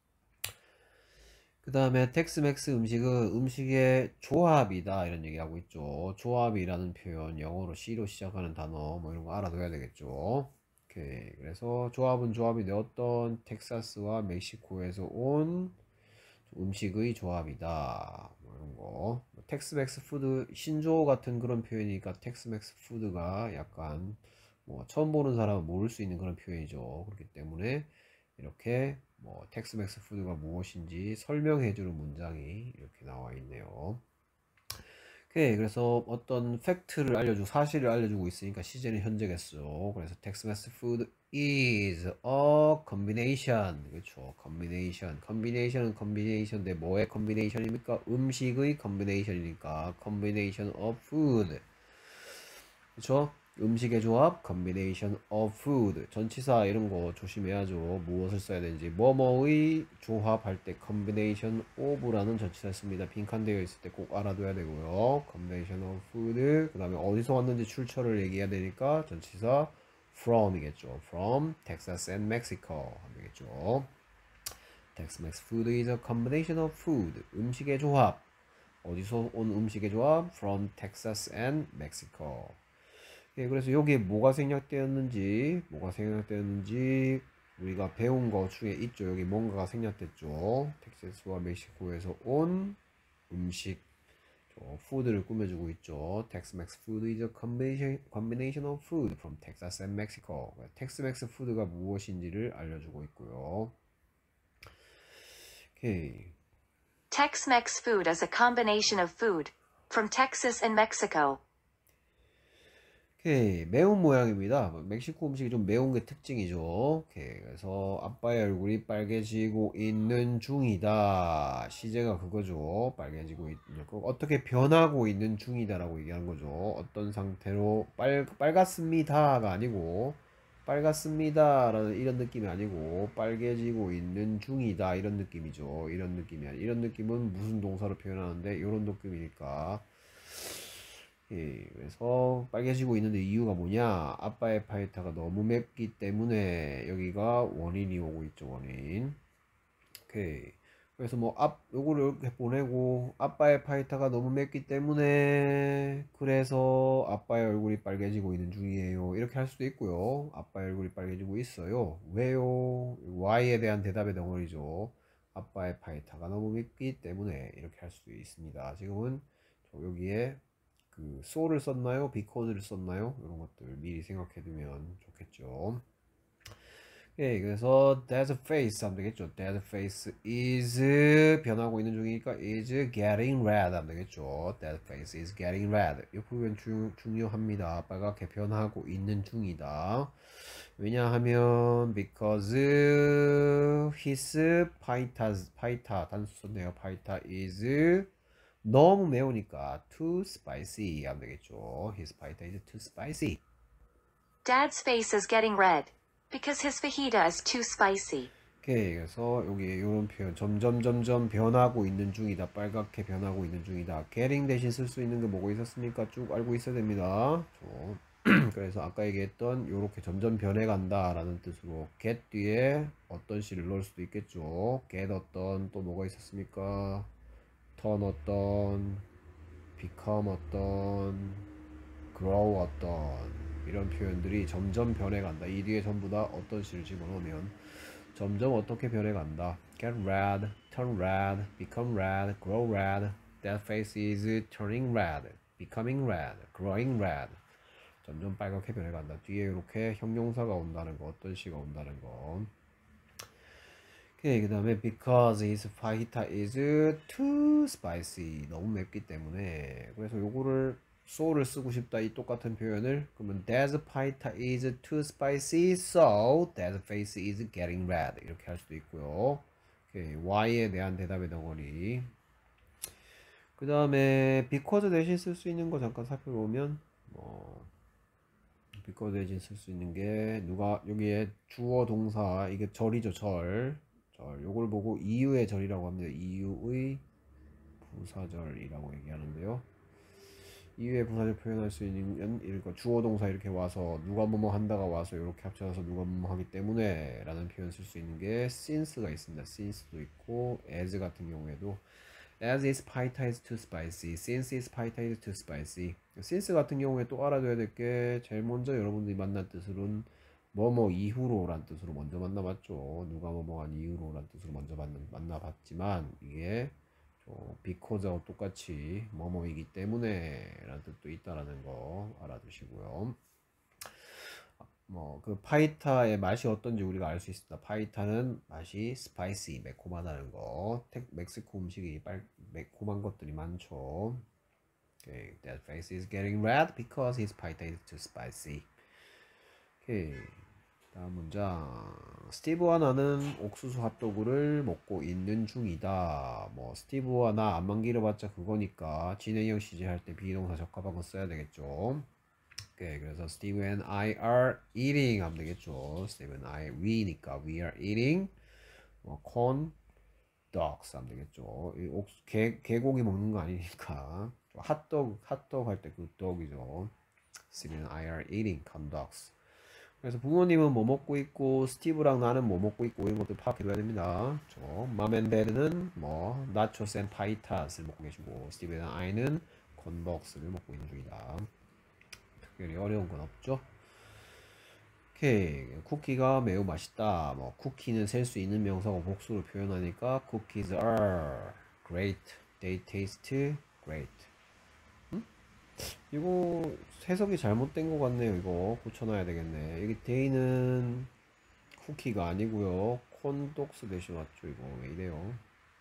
그 다음에 텍스맥스 음식은 음식의 조합이다 이런 얘기하고 있죠. 조합이라는 표현 영어로 C로 시작하는 단어 뭐 이런 거 알아둬야 되겠죠. 오케이. 그래서 조합은 조합인데 어떤 텍사스와 멕시코에서 온 음식의 조합이다 뭐 이런 거. 텍스맥스 푸드 신조어 같은 그런 표현이니까 텍스맥스 푸드가 약간 뭐 처음 보는 사람은 모를 수 있는 그런 표현이죠. 그렇기 때문에 이렇게 뭐 텍스맥스 푸드가 무엇인지 설명해주는 문장이 이렇게 나와 있네요. 오케이. 그래서 어떤 팩트를 알려주고 사실을 알려주고 있으니까 시제는 현재겠죠. 그래서 텍스맥스 푸드 is a combination. 그렇죠. combination은 combination인데 뭐의 combination입니까? 음식의 combination이니까 combination of food. 그렇죠? 음식의 조합, combination of food. 전치사 이런 거 조심해야죠. 무엇을 써야 되는지. 뭐뭐의 조합할 때 combination of라는 전치사 씁니다. 빈칸되어 있을 때 꼭 알아둬야 되고요. combination of food. 그 다음에 어디서 왔는지 출처를 얘기해야 되니까 전치사 from이겠죠. from Texas and Mexico 하면 되겠죠. Tex-Mex food is a combination of food. 음식의 조합. 어디서 온 음식의 조합? From Texas and Mexico. 예, 그래서 여기에 뭐가 생략되었는지 우리가 배운 것 중에 있죠. 여기 뭔가가 생략됐죠. 텍사스와 멕시코에서 온 음식, 푸드를 꾸며주고 있죠. Tex-Mex food is a combination of food from Texas and Mexico. 텍스맥스 푸드가 무엇인지를 알려주고 있고요. 오케이. Tex-Mex food is a combination of food from Texas and Mexico. 오케이. 매운 모양입니다. 멕시코 음식이 좀 매운 게 특징이죠. 오케이. 그래서 아빠의 얼굴이 빨개지고 있는 중이다. 시제가 그거죠. 빨개지고 있는, 어떻게 변하고 있는 중이다라고 얘기하는 거죠. 어떤 상태로 빨갛습니다가 아니고 빨갛습니다라는 이런 느낌이 아니고 빨개지고 있는 중이다 이런 느낌이죠. 이런 느낌이 아니 이런 느낌은 무슨 동사로 표현하는데 이런 느낌이니까. 예, 그래서 빨개지고 있는데 이유가 뭐냐? 아빠의 파이타가 너무 맵기 때문에 여기가 원인이 오고 있죠, 원인. 오케이. 그래서 뭐 요거를 이렇게 보내고 아빠의 파이타가 너무 맵기 때문에 그래서 아빠의 얼굴이 빨개지고 있는 중이에요. 이렇게 할 수도 있고요. 아빠의 얼굴이 빨개지고 있어요. 왜요? Y에 대한 대답의 덩어리죠. 아빠의 파이타가 너무 맵기 때문에 이렇게 할 수도 있습니다. 지금은 여기에 그 so를 썼나요? because를 썼나요? 이런 것들 미리 생각해 두면 좋겠죠. 예, 그래서 that face 하면 되겠죠. that face is 변하고 있는 중이니까 is getting red 하면 되겠죠. that face is getting red. 이 부분 중요합니다. 빨갛게 변하고 있는 중이다. 왜냐하면 because his 파이타 단수 썼네요. 파이타 is 너무 매우니까 too spicy 하면 되겠죠. His pita is too spicy. Dad's face is getting red because his fajita is too spicy. 오케이, 그래서 여기 이런 표현 점점 변하고 있는 중이다. 빨갛게 변하고 있는 중이다. getting 대신 쓸 수 있는 게 뭐가 있었습니까? 쭉 알고 있어야 됩니다. 그래서 아까 얘기했던 요렇게 점점 변해간다 라는 뜻으로 get 뒤에 어떤 시를 넣을 수도 있겠죠. get 어떤 또 뭐가 있었습니까? turn 어떤, become 어떤, grow 어떤 이런 표현들이 점점 변해간다. 이 뒤에 전부 다 어떤 시를 집어넣으면 점점 어떻게 변해간다. get red, turn red, become red, grow red. That face is turning red, becoming red, growing red. 점점 빨갛게 변해간다. 뒤에 이렇게 형용사가 온다는 거, 어떤 시가 온다는 거. 오케이, 그 다음에 because his fajita is too spicy. 너무 맵기 때문에. 그래서 요거를 so를 쓰고 싶다. 이 똑같은 표현을 그러면 that fajita is too spicy, so that face is getting red. 이렇게 할 수도 있고요. 오케이, Y에 대한 대답의 덩어리. 그 다음에 because 대신 쓸 수 있는 거 잠깐 살펴보면 because 대신 쓸 수 있는 게 누가 여기에 주어 동사 이게 절이죠. 절 요걸 보고 이유의 절이라고 합니다. 이유의 부사절이라고 얘기하는데요. 이유의 부사절 표현할 수 있는 이렇게 주어 동사 이렇게 와서 누가 뭐뭐 한다가 와서 이렇게 합쳐서 누가 뭐뭐 하기 때문에 라는 표현 쓸 수 있는 게 since가 있습니다. since도 있고 as 같은 경우에도 as his pita is too spicy, since his pita is too spicy. since 같은 경우에 또 알아둬야 될 게 제일 먼저 여러분들이 만난 뜻으로는 뭐뭐 이후로 란 뜻으로 먼저 만나봤죠. 누가 뭐뭐 한 이후로 란 뜻으로 먼저 만나봤지만 이게 because하고 똑같이 뭐뭐이기 때문에 라는 뜻도 있다라는 거 알아두시고요. 그 파이타의 맛이 어떤지 우리가 알 수 있습니다. 파이타는 맛이 스파이시, 매콤하다는 거. 멕시코 음식이 매콤한 것들이 많죠. Okay, that face is getting red because his paita is too spicy. 오케이. 다음 문장. 스티브와 나는 옥수수 핫도그를 먹고 있는 중이다. 스티브와 나 안만 길어봤자 그거니까 진행형 시제 할 때 비동사 적합한 거 써야 되겠죠. 오케이. 그래서 Steve and I are eating 하면 되겠죠. Steve and I, we니까 we are eating corn dogs 하면 되겠죠. 개고기 먹는 거 아니니까 핫도그 할 때 그 dog이죠. Steve and I are eating corn dogs. 그래서 부모님은 뭐 먹고 있고 스티브랑 나는 뭐 먹고 있고 이런 것들 파악해둬야 됩니다. Mom and Dad는 nachos and paitas를 먹고 계시고 스티브 and I는 corn dogs를 먹고 있는 중이다. 특별히 어려운 건 없죠. 오케이. 쿠키가 매우 맛있다. 쿠키는 셀 수 있는 명사고 복수로 표현하니까 cookies are great. They taste great. 이거 해석이 잘못된 것 같네요. 이거 고쳐놔야 되겠네. 여기 they는 쿠키가 아니고요. 콘독스 대신 왔죠. 이거 왜 이래요?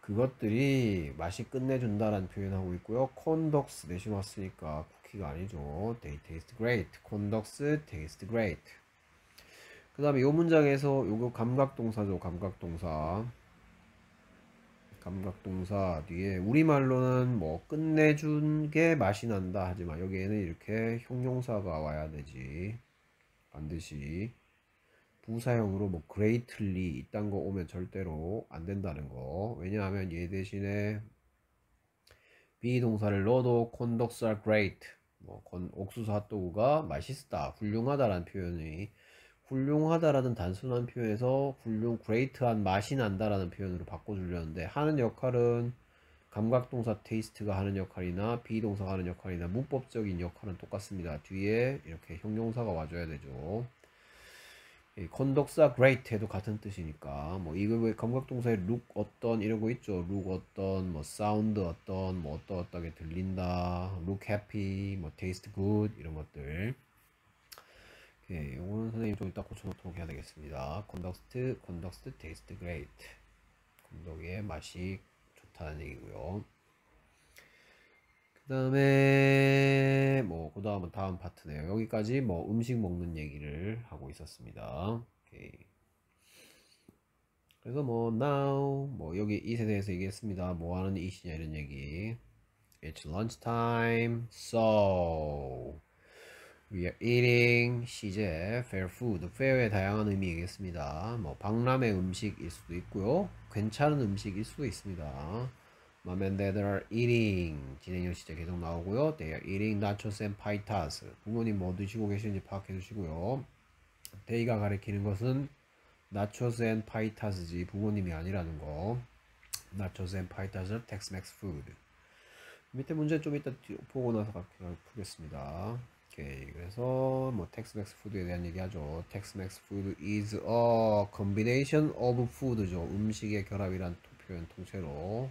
그것들이 맛이 끝내준다라는 표현하고 있고요. conducts 대신 왔으니까 쿠키가 아니죠. They taste great. conducts taste great. 그 다음에 이 문장에서 요거 감각동사죠. 감각동사. 감각동사 뒤에 우리말로는 뭐 끝내준 게 맛이 난다 하지만 여기에는 이렇게 형용사가 와야 되지. 반드시 부사형으로 뭐 greatly 이딴 거 오면 절대로 안 된다는 거. 왜냐하면 얘 대신에 비동사를 넣어도 conducts are great. 뭐 옥수수 핫도그가 맛있다, 훌륭하다라는 표현이 훌륭하다라는 단순한 표현에서 great한 맛이 난다라는 표현으로 바꿔주려는데 하는 역할은 감각동사 taste가 하는 역할이나 비동사가 하는 역할이나 문법적인 역할은 똑같습니다. 뒤에 이렇게 형용사가 와줘야 되죠. conducts are great 해도 같은 뜻이니까 뭐 이거 왜 감각동사에 look 어떤 이런 거 있죠. look 어떤, 뭐 sound 어떤, 뭐 어떠하게 들린다, look happy, 뭐 taste good 이런 것들. 오케이, 요거는 선생님 좀 이따 고쳐놓도록 해야 되겠습니다. conduct taste great. 건더기의 맛이 좋다는 얘기고요. 그 다음에 뭐 그 다음은 다음 파트네요. 여기까지 뭐 음식 먹는 얘기를 하고 있었습니다. 오케이. 그래서 뭐 now 뭐 여기 이세 대해서 얘기했습니다. 뭐 하는 이시냐 이런 얘기. It's lunch time, so we are eating 시제 fair food. fair의 다양한 의미 얘기했습니다. 뭐 박람회 음식일 수도 있고요, 괜찮은 음식일 수도 있습니다. Mom and Dad are eating. 진행형 시제 계속 나오고요. They are eating nachos and paitas. 부모님 뭐 드시고 계시는지 파악해 주시고요. They가 가리키는 것은 nachos and paitas지 부모님이 아니라는 거. nachos and paitas are Tex-Mex food. 밑에 문제 좀 이따 보고 나서 풀겠습니다. 오케이, 그래서 뭐 Tex-Mex food에 대한 얘기하죠. Tex-Mex food is a combination of food죠. 음식의 결합이란 표현 통째로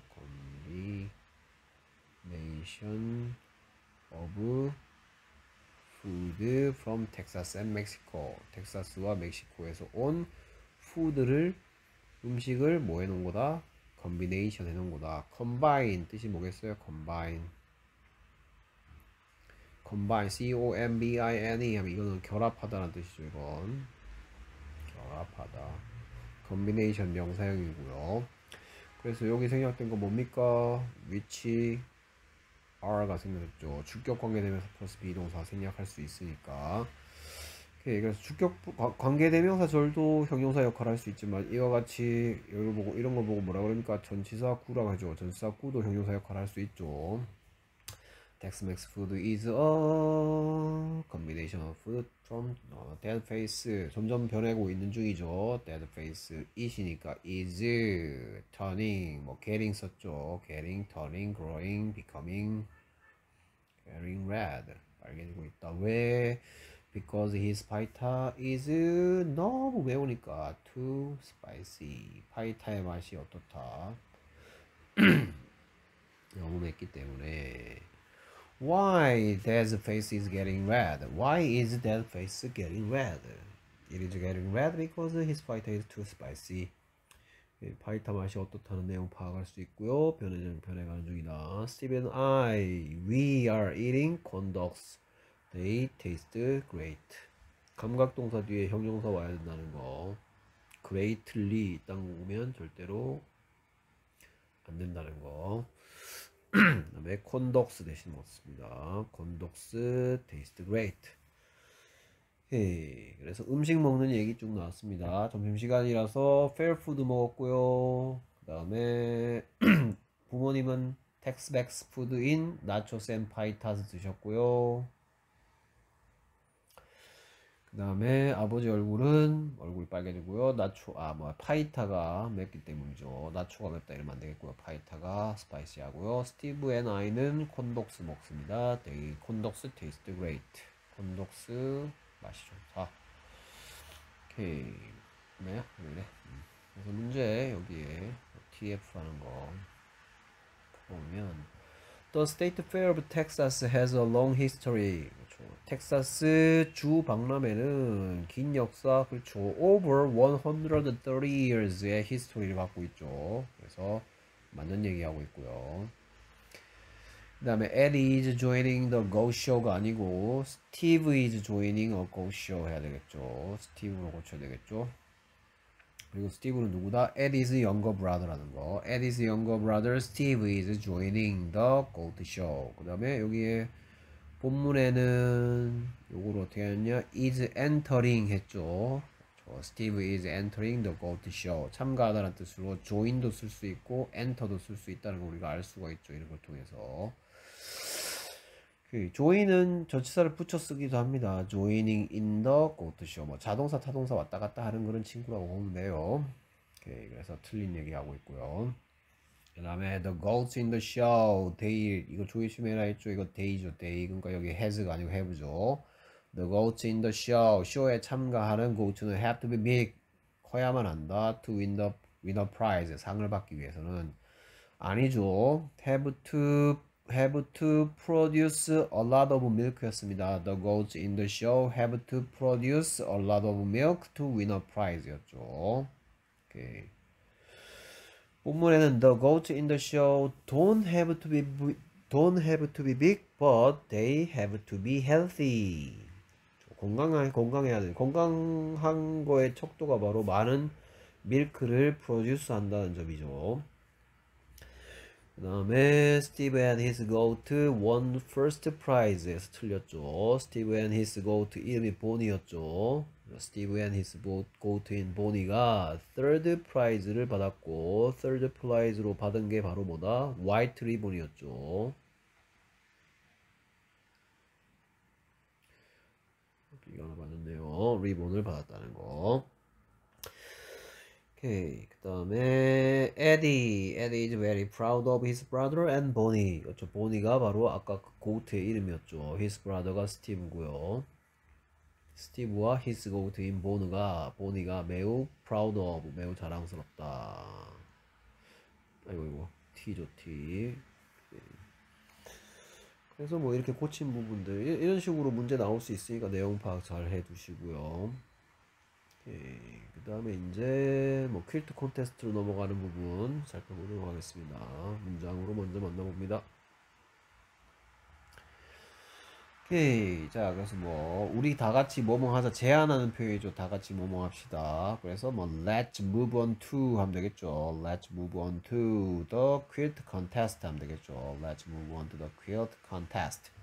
combination of food from Texas and Mexico. 텍사스와 멕시코에서 온 푸드를 음식을 뭐 해놓은 거다? combination 해놓은 거다. combine 뜻이 뭐겠어요? combine C-O-M-B-I-N-E 하면 이거는 결합하다라는 뜻이죠. 이건 결합하다. combination 명사형이고요. 그래서 여기 생략된 거 뭡니까? which are가 생략됐죠. 주격 관계대명사 플러스 비동사 생략할 수 있으니까. 오케이, 그래서 주격 관계대명사 절도 형용사 역할을 할 수 있지만 이와 같이 이걸 보고 이런 거 보고 뭐라 그러니까 전치사 구라고 하죠. 전치사 구도 형용사 역할을 할 수 있죠. Tex-Mex food is a combination of food from dead face. 점점 변하고 있는 중이죠. dead face it이니까 is turning 뭐 getting 썼죠. getting, turning, growing, becoming, getting red. 빨개지고 있다. 왜? Because his paita is 너무 매우니까 too spicy. 파이타의 맛이 어떻다? 너무 맵기 때문에. Why that face is getting red? Why is that face getting red? It is getting red because his paita is too spicy. 파이타 맛이 어떻다는 내용 파악할 수 있고요. 변해가는 중이다. Steve and I, we are eating corn dogs. They taste great. 감각동사 뒤에 형용사 와야 된다는 거. greatly 딱 오면 절대로 안 된다는 거. 그 다음에 condogs 대신 먹습니다. condogs taste great. 오케이, 그래서 음식 먹는 얘기 쭉 나왔습니다. 점심시간이라서 fair food 먹었고요. 그 다음에 부모님은 Tex-Mex food인 nachos and paitas 드셨고요. 그 다음에 아버지 얼굴 빨개지고요. 파이타가 맵기 때문이죠. 나초가 맵다 이러면 안 되겠고요. 파이타가 스파이시하고요. 스티브 앤 아이는 콘독스 먹습니다. They 콘독스 taste great. 콘독스 맛이 좋다. 오케이. 네, 그래. 그래서 문제 여기에 TF라는 거 보면 The State Fair of Texas has a long history. 그렇죠. 텍사스 주 박람회는 긴 역사, 그렇죠. Over 130 years의 history를 갖고 있죠. 그래서 맞는 얘기하고 있고요. 그 다음에 Eddie is joining the ghost show가 아니고 Steve is joining a ghost show 해야 되겠죠. 스티브로 고쳐야 되겠죠. 그리고 스티브는 누구다? Eddie's younger brother라는 거. Eddie's younger brother Steve is joining the ghost show. 그 다음에 여기에 본문에는 요거를 어떻게 했냐? is entering 했죠. Steve is entering the ghost show. 참가하다는 뜻으로 join도 쓸 수 있고 enter도 쓸 수 있다는 걸 우리가 알 수가 있죠. 이런 걸 통해서. join은 전치사를 붙여 쓰기도 합니다. joining in the ghost show. 뭐 자동사, 타동사 왔다 갔다 하는 그런 친구라고 보면 돼요. 그래서 틀린 얘기하고 있고요. 그 다음에 the goats in the show, they, 이거 조심해라 했죠. 이거 they죠, they. 그러니까 여기 has가 아니고 have죠. the goats in the show, show에 참가하는 goats는 have to be big, 커야만 한다. to win a prize, 상을 받기 위해서는. 아니죠. have to produce a lot of milk 였습니다. The goats in the show have to produce a lot of milk to win a prize 였죠. 오케이. 본문에는 the goats in the show don't have to be big, but they have to be healthy. 건강해야 돼. 건강한 거의 척도가 바로 많은 밀크를 프로듀스 한다는 점이죠. 그 다음에 Steve and his goat won first prize에서 틀렸죠. Steve and his goat 이름이 보니였죠. Steve and his goat인 보니가 third prize를 받았고 third prize로 받은 게 바로 뭐다? white ribbon이었죠. 이거 하나 받았네요. 리본을 받았다는 거. 오케이. 그 다음에 Eddie is very proud of his brother and Bonnie. 그렇죠. 보니가 바로 아까 그 고트의 이름이었죠. His brother가 스티브고요. 스티브와 his goat인 보니가 매우 proud of, 매우 자랑스럽다. 아이고 T죠, T. 그래서 뭐 이렇게 고친 부분들 이런 식으로 문제 나올 수 있으니까 내용 파악 잘 해두시고요. 그 다음에 이제 뭐 퀼트 콘테스트로 넘어가는 부분 살펴보도록 하겠습니다. 문장으로 먼저 만나봅니다. 오케이. 자, 그래서 뭐 우리 다 같이 뭐뭐 하자 제안하는 표현이죠. 다 같이 뭐뭐 합시다. 그래서 뭐 let's move on to 하면 되겠죠. Let's move on to the quilt contest 하면 되겠죠. Let's move on to the quilt contest.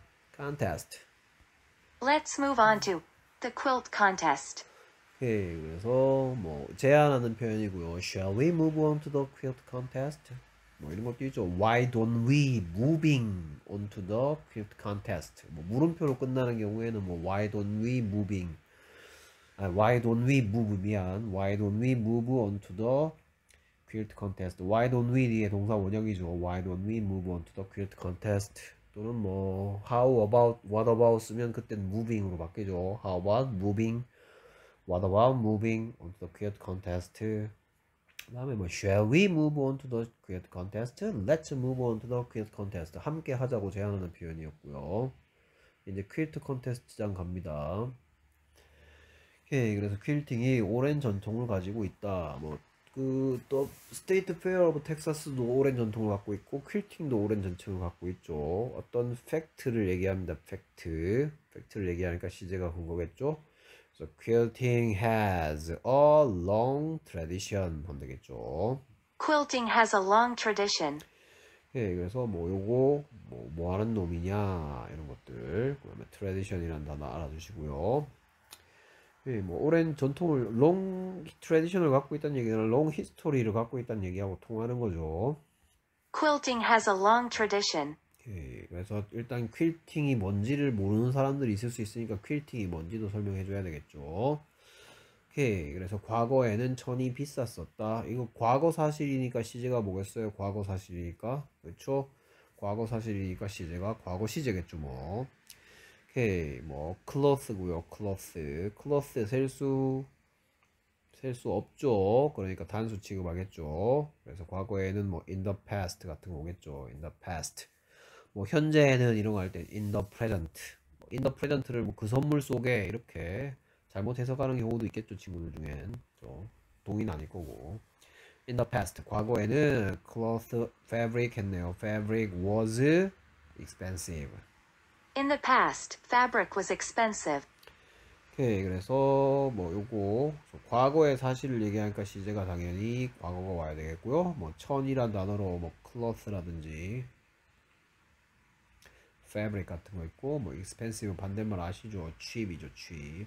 Let's move on to the quilt contest. 오케이. 그래서 뭐 제안하는 표현이고요. Shall we move on to the quilt contest? 뭐 이런 것도 있죠. Why don't we moving on to the quilt contest? 뭐 물음표로 끝나는 경우에는 뭐 Why don't we moving? Why don't we move? Why don't we move on to the quilt contest? Why don't we 뒤에 동사 원형이죠. Why don't we move on to the quilt contest? 또는 뭐 How about, what about 쓰면 그때는 moving으로 바뀌죠. How about moving? What about moving on to the quilt contest? 그 다음에 뭐 Shall we move on to the quilt contest? Let's move on to the quilt contest. 함께 하자고 제안하는 표현이었고요. 이제 퀼트 콘테스트장 갑니다. 오케이. 그래서 퀼팅이 오랜 전통을 가지고 있다. 뭐 그 또 스테이트 페어 오브 텍사스도 오랜 전통을 갖고 있고 퀼팅도 오랜 전통을 갖고 있죠. 어떤 팩트를 얘기합니다. 팩트를 얘기하니까 시제가 온 거겠죠. So quilting has a long tradition 하면 되겠죠. Quilting has a long tradition. 예, 그래서 뭐 요거 뭐 하는 놈이냐 이런 것들. 그다음에 tradition이라는 단어 알아두시고요. 예, 뭐 오랜 전통을 long tradition을 갖고 있다는 얘기는 long history를 갖고 있다는 얘기하고 통하는 거죠. Quilting has a long tradition. 예, 그래서 일단 퀼팅이 뭔지를 모르는 사람들이 있을 수 있으니까 퀼팅이 뭔지도 설명해 줘야 되겠죠. 오케이. 그래서 과거에는 천이 비쌌었다. 이거 과거 사실이니까 시제가 뭐겠어요? 과거 사실이니까. 그렇죠? 과거 사실이니까 시제가 과거 시제겠죠, 뭐. 오케이. 뭐 cloth고요. cloth 셀 수 없죠. 그러니까 단수 취급하겠죠. 그래서 과거에는 뭐 in the past 같은 거 오겠죠. in the past. 뭐 현재에는 이런 거 할 때 in the present를 뭐 그 선물 속에 이렇게 잘못 해석하는 경우도 있겠죠. 친구들 중엔 동의는 아닐 거고. In the past, 과거에는 cloth fabric 했네요. Fabric was expensive. In the past, fabric was expensive. 오케이, 그래서 뭐 요거 과거의 사실을 얘기하니까 시제가 당연히 과거가 와야 되겠고요. 뭐 천이란 단어로 뭐 cloth라든지 fabric 같은 거 있고 뭐 expensive 반대말 아시죠? cheap이죠, cheap.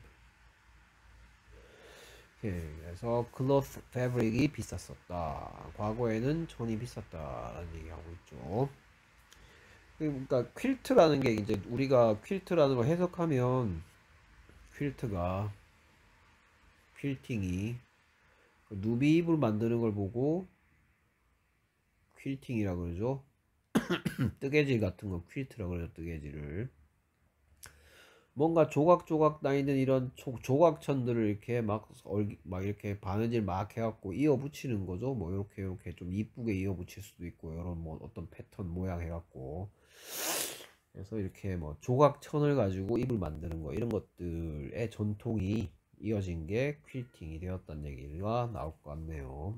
오케이, 그래서 cloth fabric이 비쌌었다. 과거에는 천이 비쌌다라는 얘기하고 있죠. 그러니까 퀼트라는 게 이제 우리가 퀼트라는 걸 해석하면 퀼트가 퀼팅이 누비 이불 만드는 걸 보고 퀼팅이라 그러죠. 뜨개질 같은 거 퀼트라 그러죠. 뜨개질을 뭔가 조각조각 나 있는 이런 조각천들을 이렇게 막 이렇게 바느질 막 해갖고 이어 붙이는 거죠. 뭐 이렇게 좀 이쁘게 이어 붙일 수도 있고 이런 뭐 어떤 패턴 모양 해갖고 그래서 이렇게 뭐 조각천을 가지고 이불 만드는 거 이런 것들의 전통이 이어진 게 퀼팅이 되었다는 얘기가 나올 것 같네요.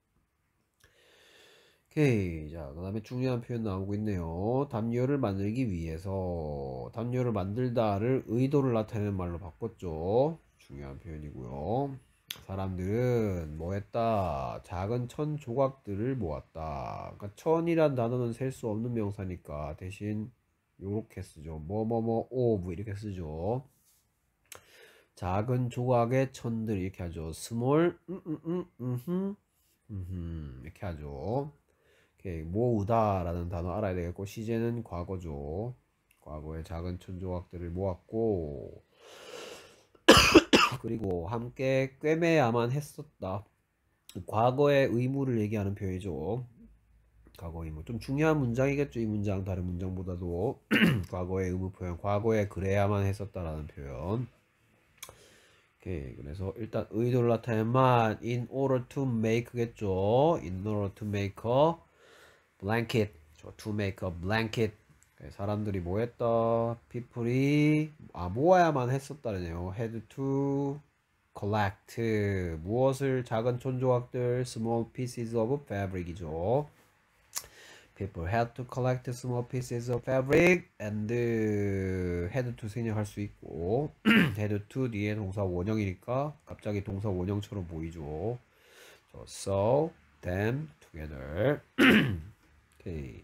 오케이. 자, 그 다음에 중요한 표현 나오고 있네요. 담요를 만들기 위해서 담요를 만들다를 의도를 나타내는 말로 바꿨죠. 중요한 표현이고요. 사람들은 뭐 했다? 작은 천 조각들을 모았다. 그러니까 천이란 단어는 셀 수 없는 명사니까 대신 요렇게 쓰죠. 뭐뭐뭐 오브 이렇게 쓰죠. 작은 조각의 천들 이렇게 하죠. small 이렇게 하죠. 오케이, 모으다 라는 단어 알아야 되겠고 시제는 과거죠. 과거에 작은 천 조각들을 모았고 그리고 함께 꿰매야만 했었다. 과거의 의무를 얘기하는 표현이죠. 과거 의무 좀 중요한 문장이겠죠. 이 문장 다른 문장보다도 과거의 의무 표현 과거에 그래야만 했었다라는 표현. 오케이, 그래서 일단 의도를 나타내만 in order to make겠죠. in order to make a blanket. to make a blanket. 사람들이 뭐 했다? people이 모아야만 했었다네요. had to collect 무엇을 작은 촌조각들 small pieces of fabric이죠. People had to collect small pieces of fabric and had to 생략할 수 있고 had to 뒤에 동사 원형이니까 갑자기 동사 원형처럼 보이죠. So them together. 오케이.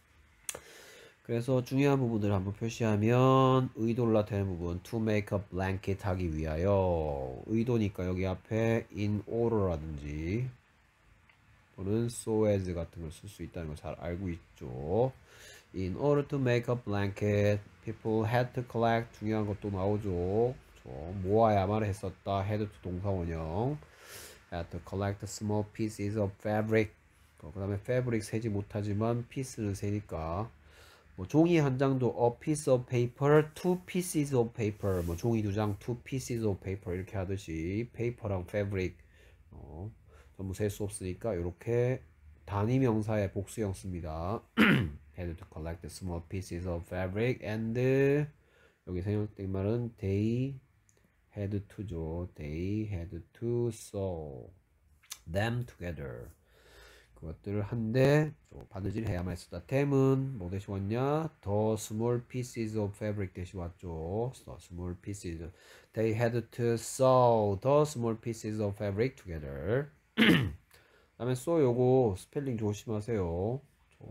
그래서 중요한 부분들을 한번 표시하면 의도를 나타내는 부분 to make a blanket 하기 위하여 의도니까 여기 앞에 in order라든지 또는 so as 같은 걸 쓸 수 있다는 걸 잘 알고 있죠. In order to make a blanket, people had to collect 중요한 것도 나오죠. 모아야만 했었다. had to 동사원형. had to collect small pieces of fabric. 그 다음에 fabric 세지 못하지만 piece는 세니까 뭐 종이 한 장도 a piece of paper, two pieces of paper. 뭐 종이 두 장, two pieces of paper 이렇게 하듯이 paper랑 fabric 전부 셀 수 없으니까 이렇게 단위 명사의 복수형 씁니다. had to collect small pieces of fabric and 여기 생략된 말은 they had to죠. They had to sew them together. 그것들을 한데 바느질 해야만 했었다. them은 뭐 대신 왔냐? The small pieces of fabric 대신 왔죠. The small pieces. They had to sew the small pieces of fabric together. 다음에 sew 요거 스펠링 조심하세요.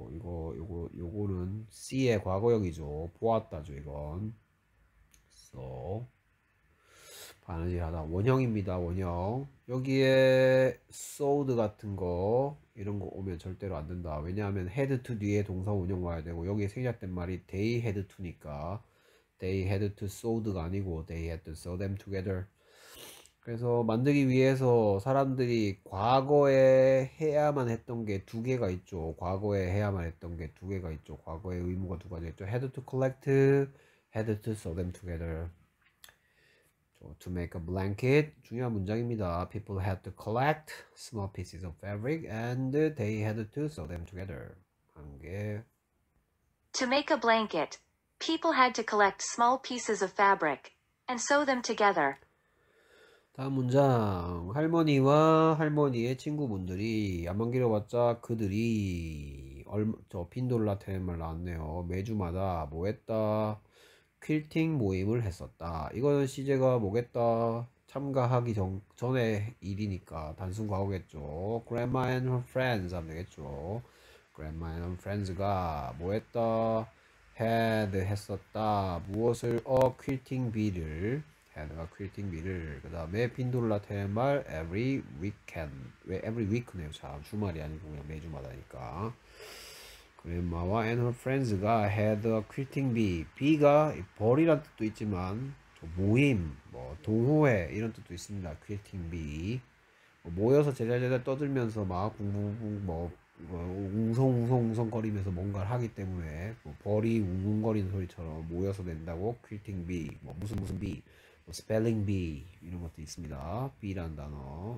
요거는 C의 과거형이죠. 보았다죠 이건. sew 바느질하다 원형입니다. 원형. 여기에 sewed 같은 거 이런 거 오면 절대로 안 된다. 왜냐하면 had to 뒤에 동사 원형 와야 되고 여기에 생략된 말이 they had to니까 they had to sewed가 아니고 they had to sew them together. 그래서 만들기 위해서 사람들이 과거에 해야만 했던 게 두 개가 있죠. 과거에 해야만 했던 게 두 개가 있죠. 과거의 의무가 두 가지 있죠. had to collect, had to sew them together. To make a blanket 중요한 문장입니다. People had to collect small pieces of fabric and they had to sew them together. 한개 To make a blanket, people had to collect small pieces of fabric and sew them together. 다음 문장. 할머니와 할머니의 친구분들이 안만 길어봤자 그들이 저 빈돌라테는 말 나왔네요. 매주마다 뭐 했다? 퀼팅 모임을 했었다. 이거는 시제가 뭐겠다? 참가하기 전에 일이니까 단순 과거겠죠. Grandma and her friends 하면 되겠죠. Grandma and her friends가 뭐 했다? had 했었다. 무엇을? 퀼팅 bee를 had가 퀼팅 bee를 그 다음에 빈돌라 테말 every weekend 왜 every week네요. 참 주말이 아니고 그냥 매주마다니까. grandma와 and her friends가 had a quilting bee. bee가 벌이란 뜻도 있지만 모임, 뭐 동호회 이런 뜻도 있습니다. quilting bee. 모여서 제잘제잘 떠들면서 막 붕붕붕 웅성웅성웅성거리면서 뭔가를 하기 때문에 뭐 벌이 웅웅거리는 소리처럼 모여서 낸다고 quilting bee, 뭐 무슨 bee, 뭐 spelling bee 이런 것도 있습니다. bee라는 단어.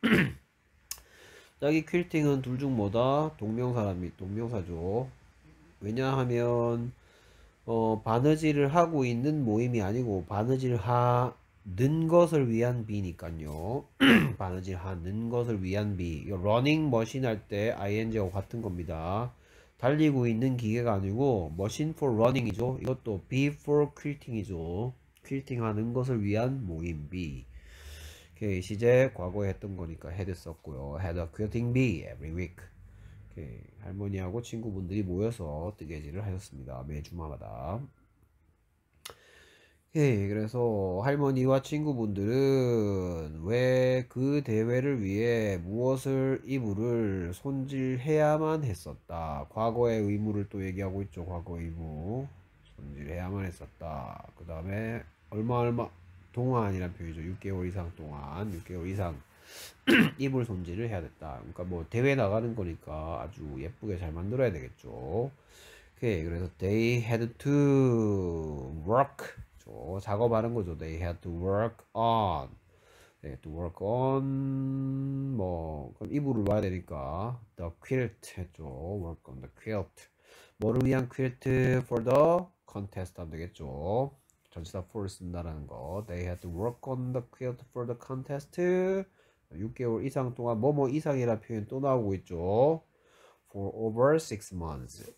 여기 퀼팅은 둘 중 뭐다? 동명사죠. 왜냐하면 바느질을 하고 있는 모임이 아니고 바느질 하는 것을 위한 비니까요. 바느질 하는 것을 위한 비. 이거 러닝 머신 할 때 ing하고 같은 겁니다. 달리고 있는 기계가 아니고 machine for running이죠. 이것도 be for quilting이죠. 퀼팅 하는 것을 위한 모임 비. 오케이, 시제 과거에 했던 거니까 had 썼고요. had a quilting bee every week. 오케이, 할머니하고 친구분들이 모여서 뜨개질을 하셨습니다. 매주마다. 오케이, 그래서 할머니와 친구분들은 왜 그 대회를 위해 무엇을 이불을 손질해야만 했었다. 과거의 의무를 또 얘기하고 있죠. 과거 의무. 손질해야만 했었다. 그 다음에 얼마 동안이란 표현이죠. 6개월 이상 동안 6개월 이상 이불 손질을 해야 됐다. 그러니까 뭐 대회 나가는 거니까 아주 예쁘게 잘 만들어야 되겠죠. 오케이, 그래서 they had to work. 작업하는 거죠. They had to work on. They had to work on 뭐 그럼 이불을 놔야 되니까 the quilt 했죠. Work on the quilt. 뭐를 위한 quilt for the contest 하면 되겠죠. 전치사 for 쓴다라는 거. They had to work on the quilt for the contest. 6개월 이상 동안 뭐뭐 이상이라는 표현 또 나오고 있죠. For over 6 months.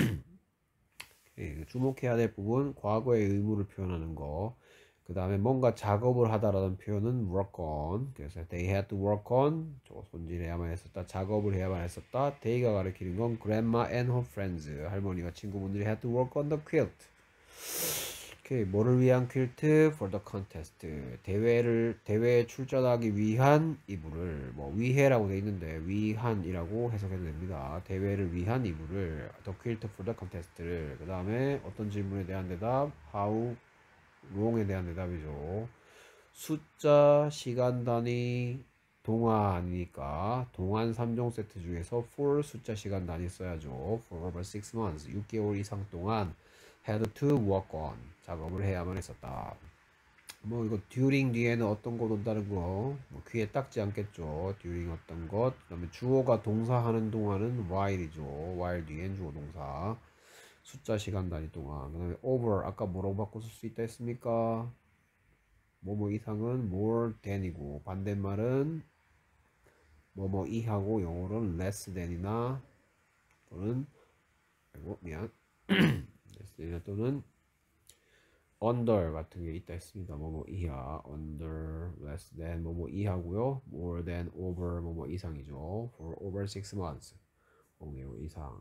예, 주목해야 될 부분 과거의 의무를 표현하는 거. 그 다음에 뭔가 작업을 하다라는 표현은 work on. 그래서 they had to work on. 손질해야만 했었다. 작업을 해야만 했었다. they가 가리키는 건 grandma and her friends. 할머니와 친구분들이 had to work on the quilt. 오케이, 뭐를 위한 퀼트? For the contest. 대회에 출전하기 위한 이불을, 뭐, 위해라고 되어 있는데, 위한이라고 해석해도 됩니다. 대회를 위한 이불을, the quilt for the contest를, 그 다음에 어떤 질문에 대한 대답, how long에 대한 대답이죠. 숫자, 시간 단위, 동안이니까, 동안 3종 세트 중에서 for 숫자 시간 단위 써야죠. For over 6 months. 6개월 이상 동안 had to work on. 작업을 해야만 했었다. 뭐 이거 during 뒤에는 어떤 것 온다는 거 뭐 귀에 딱지 않겠죠. during 어떤 것. 그 다음에 주어가 동사하는 동안은 while이죠. while 뒤엔 주어 동사. 숫자 시간 단위 동안. 그 다음에 over 아까 뭐라고 바꿔 쓸 수 있다 했습니까? 뭐뭐 이상은 more than이고 반대말은 뭐뭐 이하고 영어로는 less than이나 또는 아이고 미안 less than이나 또는 under 같은 게 있다 했습니다. 뭐뭐 이하, under, less than 뭐뭐 이하고요. more than, over 뭐뭐 이상이죠. for over 6 months. 5개월 이상.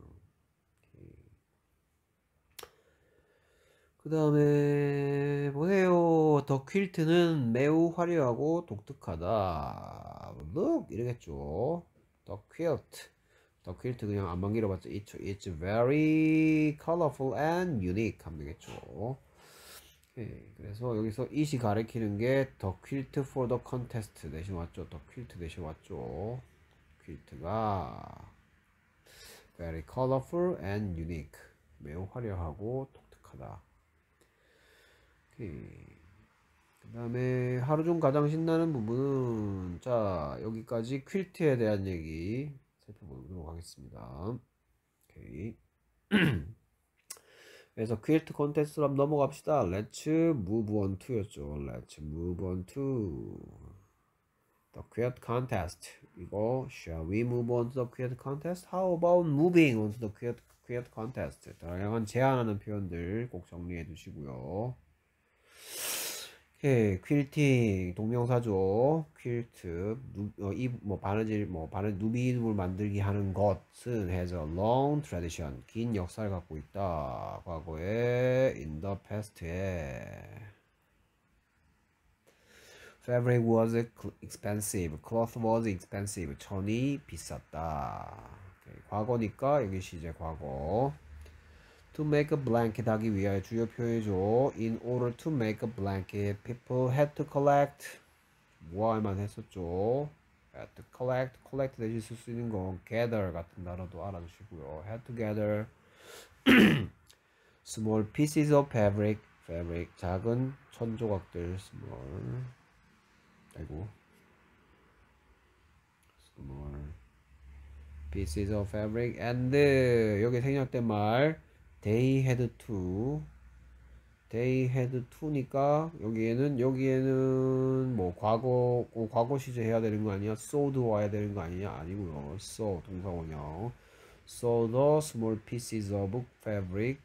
그 다음에 보세요. 더 퀼트는 매우 화려하고 독특하다. look 이러겠죠. 더 퀼트. 더 퀼트 그냥 안만 길어봤자 it's very colorful and unique 하면 되겠죠. 오케이. 그래서 여기서 it이 가리키는 게 the quilt for the contest 대신 왔죠. the quilt 대신 왔죠. quilt가 very colorful and unique. 매우 화려하고 독특하다. 오케이. 그 다음에 하루 중 가장 신나는 부분은 자 여기까지 퀼트에 대한 얘기 살펴보도록 하겠습니다. 오케이. 그래서 퀼트 콘테스트로 한번 넘어갑시다. Let's move on to 였죠. Let's move on to The quiet contest. 이거 shall we move on to the quiet contest? How about moving on to the quiet contest? 다양한 제안하는 표현들 꼭 정리해 두시고요. 오케이, 퀼팅 동명사죠. 퀼트 바느질 누비입을 만들기 하는 것은 has a long tradition 긴 역사를 갖고 있다. 과거에 in the past에 fabric was expensive, cloth was expensive. 천이 비쌌다. 오케이, 과거니까 여기 시제 과거. To make a blanket 하기 위하여 주요 표현이죠. In order to make a blanket, people had to collect. 뭐할만 했었죠. Had to collect. collect 대신 쓸 수 있는 건 gather 같은 단어도 알아두시고요. Had to gather small pieces of fabric. fabric 작은 천 조각들. small pieces of fabric and 여기 생략된 말 they had to니까 여기에는 뭐 과거 시제 해야 되는 거 아니야? sew도 와야 되는 거 아니냐? 아니고요. sew 동사원형. sew the small pieces of fabric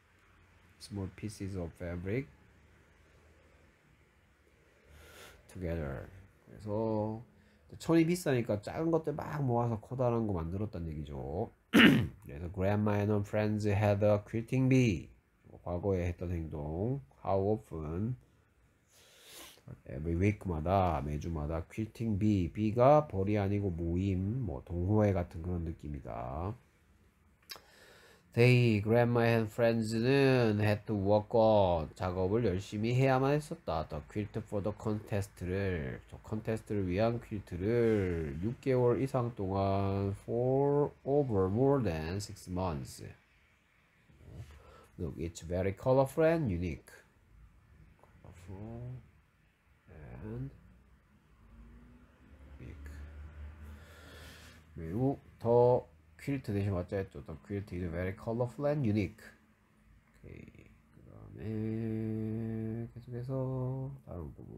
together. 그래서 천이 비싸니까 작은 것들 막 모아서 커다란 거 만들었다는 얘기죠. 그래서 grandma and her friends had a quilting bee. 과거에 했던 행동. How often? Every week마다, 매주마다 quilting bee. bee가 벌이 아니고 모임, 뭐 동호회 같은 그런 느낌이다. They, grandma and friends는 had to work on 작업을 열심히 해야만 했었다. The quilt for the contest를 컨테스트를 위한 퀼트를 6개월 이상 동안 for over more than 6 months. Look, it's very colorful and unique. Colorful and unique. 매우 더 퀼트 대신 맞자 했죠. The quilt is very colorful and unique. 오케이. 그 다음에 계속해서 다른 부분.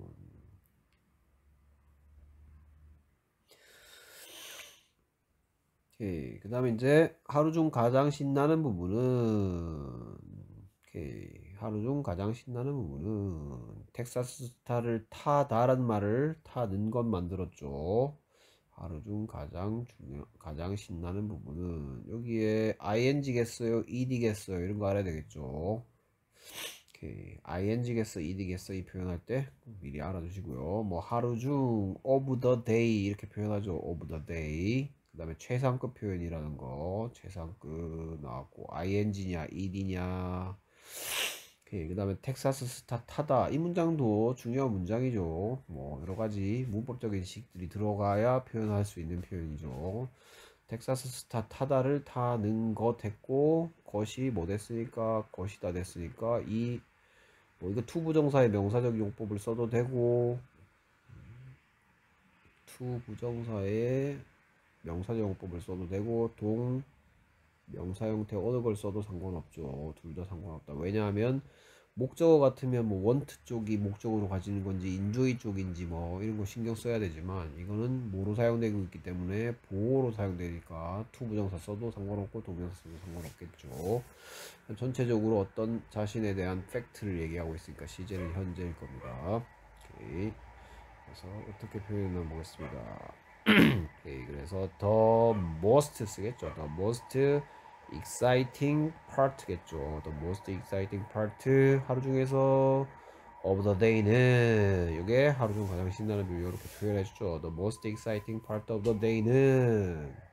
오케이. 그 다음에 이제 하루 중 가장 신나는 부분은 하루 중 가장 신나는 부분은 텍사스 스타를 타다라는 말을 타는 것 만들었죠. 하루 중 가장 신나는 부분은 여기에 ing겠어요, ed겠어요 이런 거 알아야 되겠죠. 오케이. ing겠어, ed겠어 이 표현할 때 미리 알아두시고요. 뭐 하루 중 of the day 이렇게 표현하죠. of the day. 그 다음에 최상급 표현이라는 거 최상급 나왔고 ing냐 ed냐. 그 다음에 텍사스 스타 타다 이 문장도 중요한 문장이죠. 뭐 여러가지 문법적인 식들이 들어가야 표현할 수 있는 표현이죠. 텍사스 스타 타다를 타는 것 했고 것이 뭐 됐으니까 것이다 됐으니까 이거 투부정사의 명사적 용법을 써도 되고 투부정사의 명사적 용법을 써도 되고 명사 형태 어느 걸 써도 상관없죠. 둘 다 상관없다. 왜냐하면 목적어 같으면 뭐 want 쪽이 목적으로 가지는 건지 enjoy 쪽인지 뭐 이런 거 신경 써야 되지만 이거는 뭐로 사용되고 있기 때문에 보호로 사용되니까 투부정사 써도 상관없고 동명사 써도 상관없겠죠. 전체적으로 어떤 자신에 대한 팩트를 얘기하고 있으니까 시제는 현재일 겁니다. 오케이. 그래서 어떻게 표현해 보겠습니다. 오케이, 그래서 the most 쓰겠죠. the most exciting part겠죠. the most exciting part 하루 중에서 of the day는 이게 하루 중 가장 신나는 비유 이렇게 표현해 주죠. the most exciting part of the day는